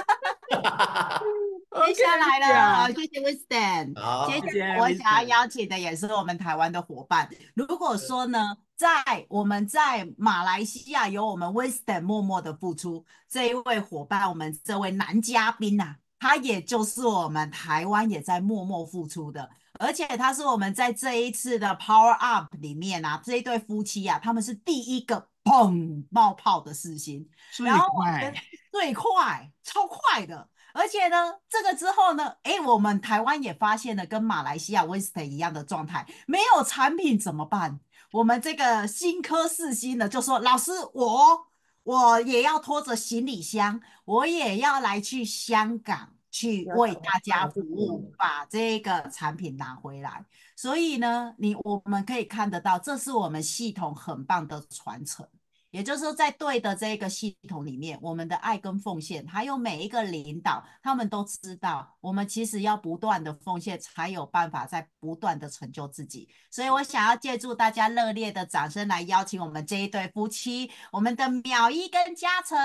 接下来呢，谢谢 Winston。接下来我想要邀请的也是我们台湾的伙伴。如果说呢，在我们在马来西亚有我们 Winston 默默的付出，这一位伙伴，我们这位男嘉宾啊，他也就是我们台湾也在默默付出的。而且他是我们在这一次的 Power Up 里面啊，这一对夫妻啊，他们是第一个砰冒泡的世星，然后最快，超快的。而且呢，这个之后呢，哎，我们台湾也发现了跟马来西亚 Winston 一样的状态，没有产品怎么办？我们这个新科世新呢，就说老师，我我也要拖着行李箱，我也要来去香港。去为大家服务，把这个产品拿回来。所以呢，你我们可以看得到，这是我们系统很棒的传承。也就是说，在对的这个系统里面，我们的爱跟奉献，还有每一个领导，他们都知道，我们其实要不断的奉献，才有办法在不断的成就自己。所以我想要借助大家热烈的掌声来邀请我们这一对夫妻，我们的淼一跟嘉诚。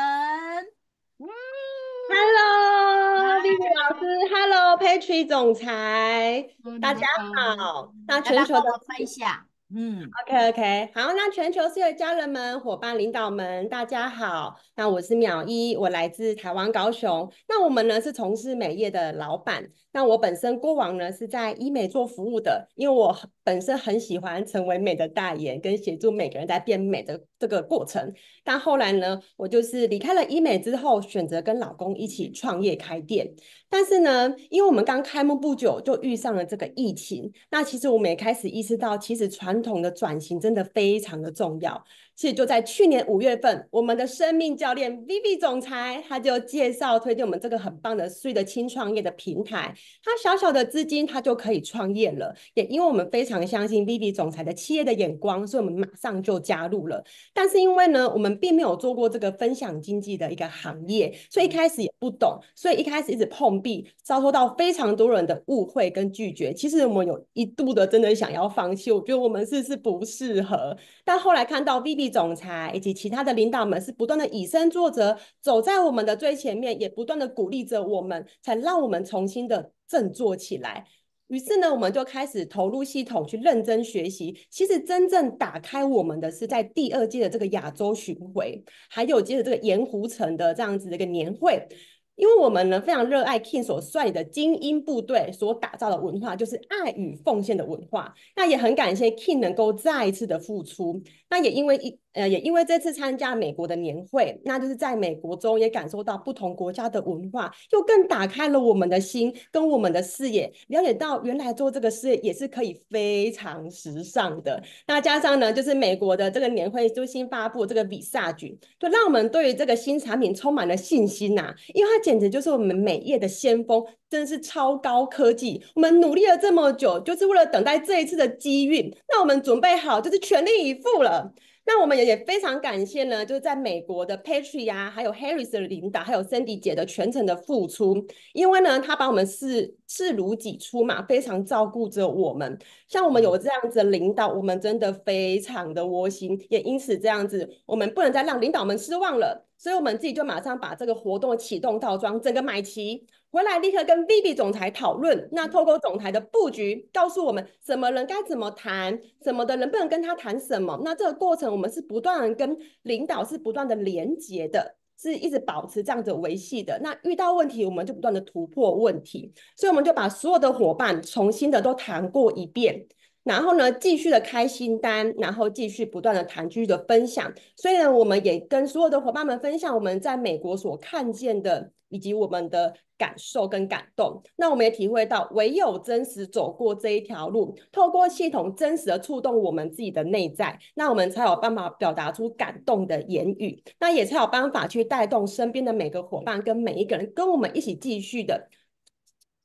Hello，Vivi 老师 ，Hello，Patry 总裁，大家好。那全球的分享，嗯 ，OK OK， 好，那全球所有家人们、伙伴、领导们，大家好。那我是淼一，我来自台湾高雄。那我们呢是从事美业的老板。那我本身过往呢是在医美做服务的，因为我本身很喜欢成为美的代言，跟协助每个人在变美的这个过程。但后来呢，我就是离开了医美之后，选择跟老公一起创业开店。但是呢，因为我们刚开幕不久，就遇上了这个疫情。那其实我们也开始意识到，其实传统的转型真的非常的重要。其实就在去年五月份，我们的生命教练 Vivi 总裁，他就介绍推荐我们这个很棒的Sweet的轻创业的平台。他小小的资金，他就可以创业了。也因为我们非常相信 Vivi 总裁的企业的眼光，所以我们马上就加入了。但是因为呢，我们并没有做过这个分享经济的一个行业，所以一开始也不懂，所以一开始一直碰壁，遭受到非常多人的误会跟拒绝。其实我们有一度的真的想要放弃，我觉得我们是是不适合。但后来看到 Vivi 总裁以及其他的领导们是不断的以身作则，走在我们的最前面，也不断的鼓励着我们，才让我们重新的振作起来。于是呢，我们就开始投入系统去认真学习。其实真正打开我们的是在第二届的这个亚洲巡回，还有接着这个盐湖城的这样子的一个年会。因为我们呢非常热爱 King 所率领的精英部队所打造的文化，就是爱与奉献的文化。那也很感谢 King 能够再一次的付出。那也因为一呃也因为这次参加美国的年会，那就是在美国中也感受到不同国家的文化，又更打开了我们的心跟我们的视野，了解到原来做这个事业也是可以非常时尚的。那加上呢，就是美国的这个年会就新发布这个 Visage， 就让我们对于这个新产品充满了信心呐、啊，因为它简直就是我们美业的先锋，真的是超高科技。我们努力了这么久，就是为了等待这一次的机运。那我们准备好，就是全力以赴了。那我们也非常感谢呢，就是在美国的 Patry 啊，还有 Harris 的领导，还有 Cindy 姐的全程的付出。因为呢，他把我们视视如己出嘛，非常照顾着我们。像我们有这样子的领导，我们真的非常的窝心，也因此这样子，我们不能再让领导们失望了。所以我们自己就马上把这个活动启动套装整个买齐，回来立刻跟 Vivi 总裁讨论。那透过总裁的布局，告诉我们什么人该怎么谈，什么的人不能跟他谈什么。那这个过程我们是不断的跟领导是不断的连结的，是一直保持这样子维系的。那遇到问题，我们就不断的突破问题。所以我们就把所有的伙伴重新的都谈过一遍。然后呢，继续的开新单，然后继续不断的谈，继续的分享。所以呢，我们也跟所有的伙伴们分享我们在美国所看见的，以及我们的感受跟感动。那我们也体会到，唯有真实走过这一条路，透过系统真实的触动我们自己的内在，那我们才有办法表达出感动的言语，那也才有办法去带动身边的每个伙伴跟每一个人，跟我们一起继续的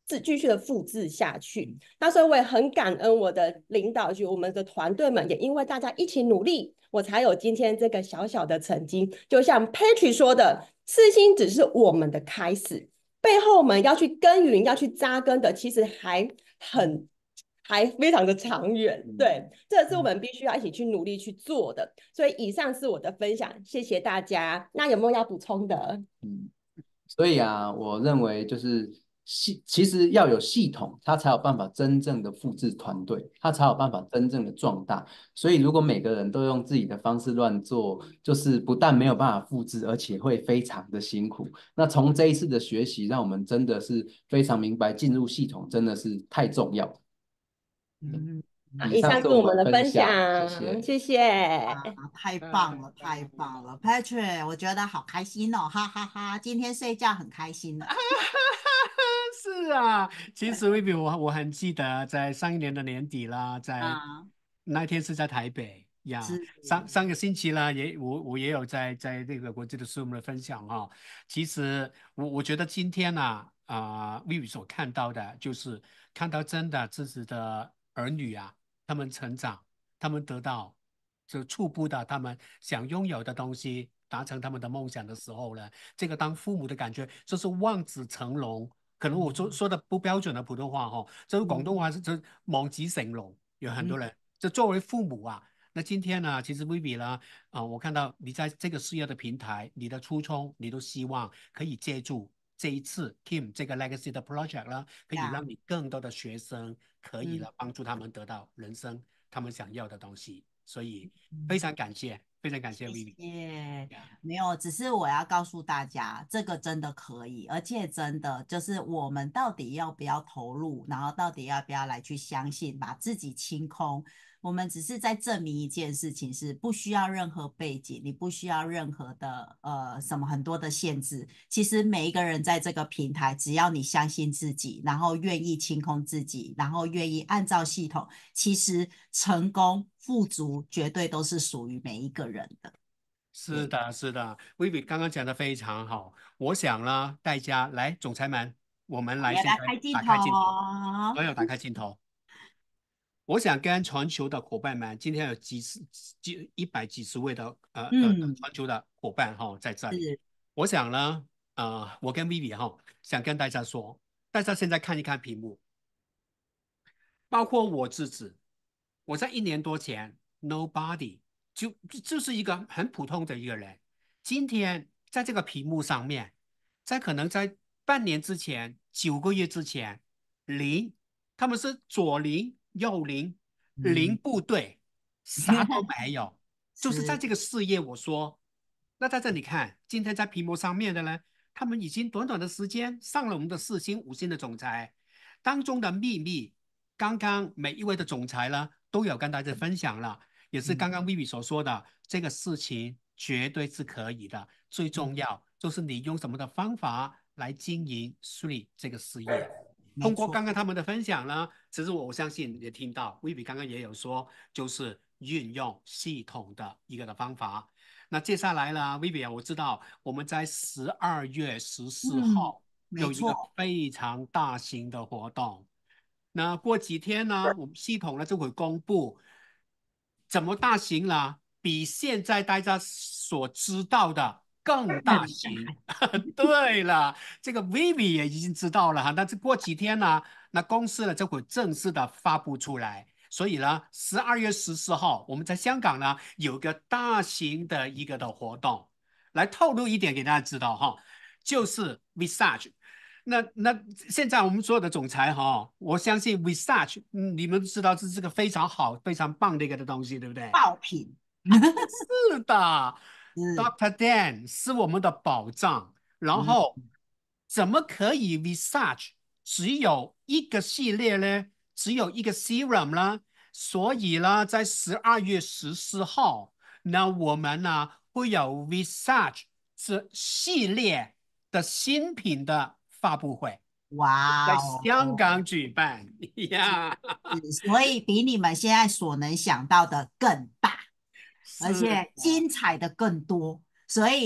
自继续的复制下去。那所以我也很感恩我的领导局，我们的团队们，也因为大家一起努力，我才有今天这个小小的成绩。就像 Patrick 说的，世新只是我们的开始，背后我们要去耕耘、要去扎根的，其实还很还非常的长远。对，这是我们必须要一起去努力去做的。所以以上是我的分享，谢谢大家。那有没有要补充的？ 嗯，所以啊，我认为就是系，其实要有系统，它才有办法真正的复制团队，它才有办法真正的壮大。所以如果每个人都用自己的方式乱做，就是不但没有办法复制，而且会非常的辛苦。那从这一次的学习，让我们真的是非常明白进入系统真的是太重要了。 嗯， 以上是我们的分享， 谢谢。 谢谢。 啊，太棒了，太棒了，Patrick，我觉得好开心哦，哈哈哈！今天睡觉很开心的。 是啊，其实 Vivi 我我很记得，在上一年的年底啦，在啊， 那一天是在台北呀。 是上上个星期啦，也我我也有在在那个国际的 Zoom 的分享啊。其实我我觉得今天呢，啊、呃、，Vivi 所看到的就是看到真的自己的儿女啊，他们成长，他们得到就触碰到他们想拥有的东西，达成他们的梦想的时候呢，这个当父母的感觉就是望子成龙。可能我说说的不标准的普通话哈，这个广东话是这望子成龙，有很多人。这作为父母啊，那今天呢，其实 Vivi 呢，啊、呃，我看到你在这个事业的平台，你的初衷，你都希望可以借助这一次 Team 这个 Legacy 的 Project 啦，可以让你更多的学生可以了帮助他们得到人生他们想要的东西，所以非常感谢。非常感谢 Vivi。 耶，没有，只是我要告诉大家，这个真的可以，而且真的就是我们到底要不要投入，然后到底要不要来去相信，把自己清空。我们只是在证明一件事情，是不需要任何背景，你不需要任何的呃什么很多的限制。其实每一个人在这个平台，只要你相信自己，然后愿意清空自己，然后愿意按照系统，其实成功富足绝对都是属于每一个人的。 是的，是的 ，Vivi 刚刚讲的非常好。我想呢，大家来，总裁们，我们来现在开镜打开镜头， 头， 所有打开镜头。我想跟全球的伙伴们，今天有几十几一百几十位的呃的全球的伙伴哈、哦、在这里。我想呢，呃，我跟 Vivi 哈、哦、想跟大家说，大家现在看一看屏幕，包括我自己，我在一年多前 ，Nobody 就就是一个很普通的一个人，今天在这个屏幕上面，在可能在半年之前、九个月之前，零，他们是左零。右零零部队，啥都没有，就是在这个事业。我说，那在这里看，今天在屏幕上面的呢，他们已经短短的时间上了我们的四星、五星的总裁当中的秘密。刚刚每一位的总裁呢，都有跟大家分享了，也是刚刚 Vivi 所说的，这个事情绝对是可以的。最重要就是你用什么的方法来经营 Three 这个事业。通过刚刚他们的分享呢，其实我相信也听到 Vivi 刚刚也有说，就是运用系统的一个的方法。那接下来呢 ，Vivi 我知道我们在十二月十四号有一个非常大型的活动。那过几天呢，我们系统呢就会公布怎么大型了，比现在大家所知道的更大型。对了，这个 Vivi 也已经知道了哈，但是过几天呢，那公司呢就会正式的发布出来。所以呢，十二月十四号我们在香港呢有个大型的一个的活动，来透露一点给大家知道哈，就是 Visage。那那现在我们所有的总裁哈，我相信 Visage，嗯，你们知道这是个非常好、非常棒的一个的东西，对不对？ 爆品。 是的。Doctor Dan 是我们的保障，然后、嗯、怎么可以 Visage 只有一个系列呢？只有一个 serum 呢？所以呢，在十二月十四号，那我们呢会有 Visage 这系列的新品的发布会。 哇、 在香港举办呀， 所以比你们现在所能想到的更大。而且精彩的更多，所以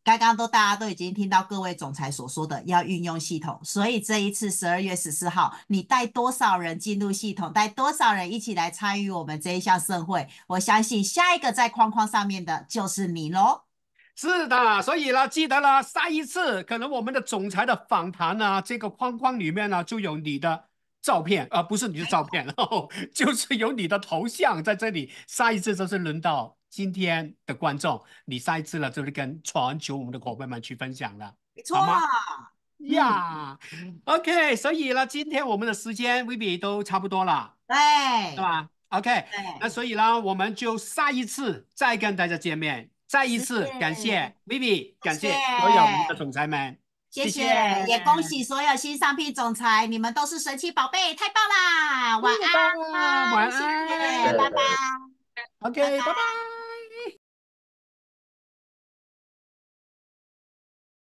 刚刚都大家都已经听到各位总裁所说的要运用系统，所以这一次十二月十四号，你带多少人进入系统，带多少人一起来参与我们这一项盛会，我相信下一个在框框上面的就是你咯。 是的，所以呢，记得了，下一次可能我们的总裁的访谈呢，这个框框里面呢就有你的照片，而、呃、不是你的照片，然后就是有你的头像在这里。下一次就是轮到今天的观众，你下一次了就是跟全球我们的伙伴们去分享了， 没错好吗？呀、yeah. ，OK， 所以呢，今天我们的时间 Vivi 都差不多了， 对， 是吧 ？OK， 那所以呢，我们就下一次再跟大家见面。再一次感谢 Vivi， 感谢所有我们的总裁们， 谢谢，也恭喜所有新上聘总裁，你们都是神奇宝贝，太棒啦！晚安， 晚安， 谢谢，拜拜。 OK，拜拜。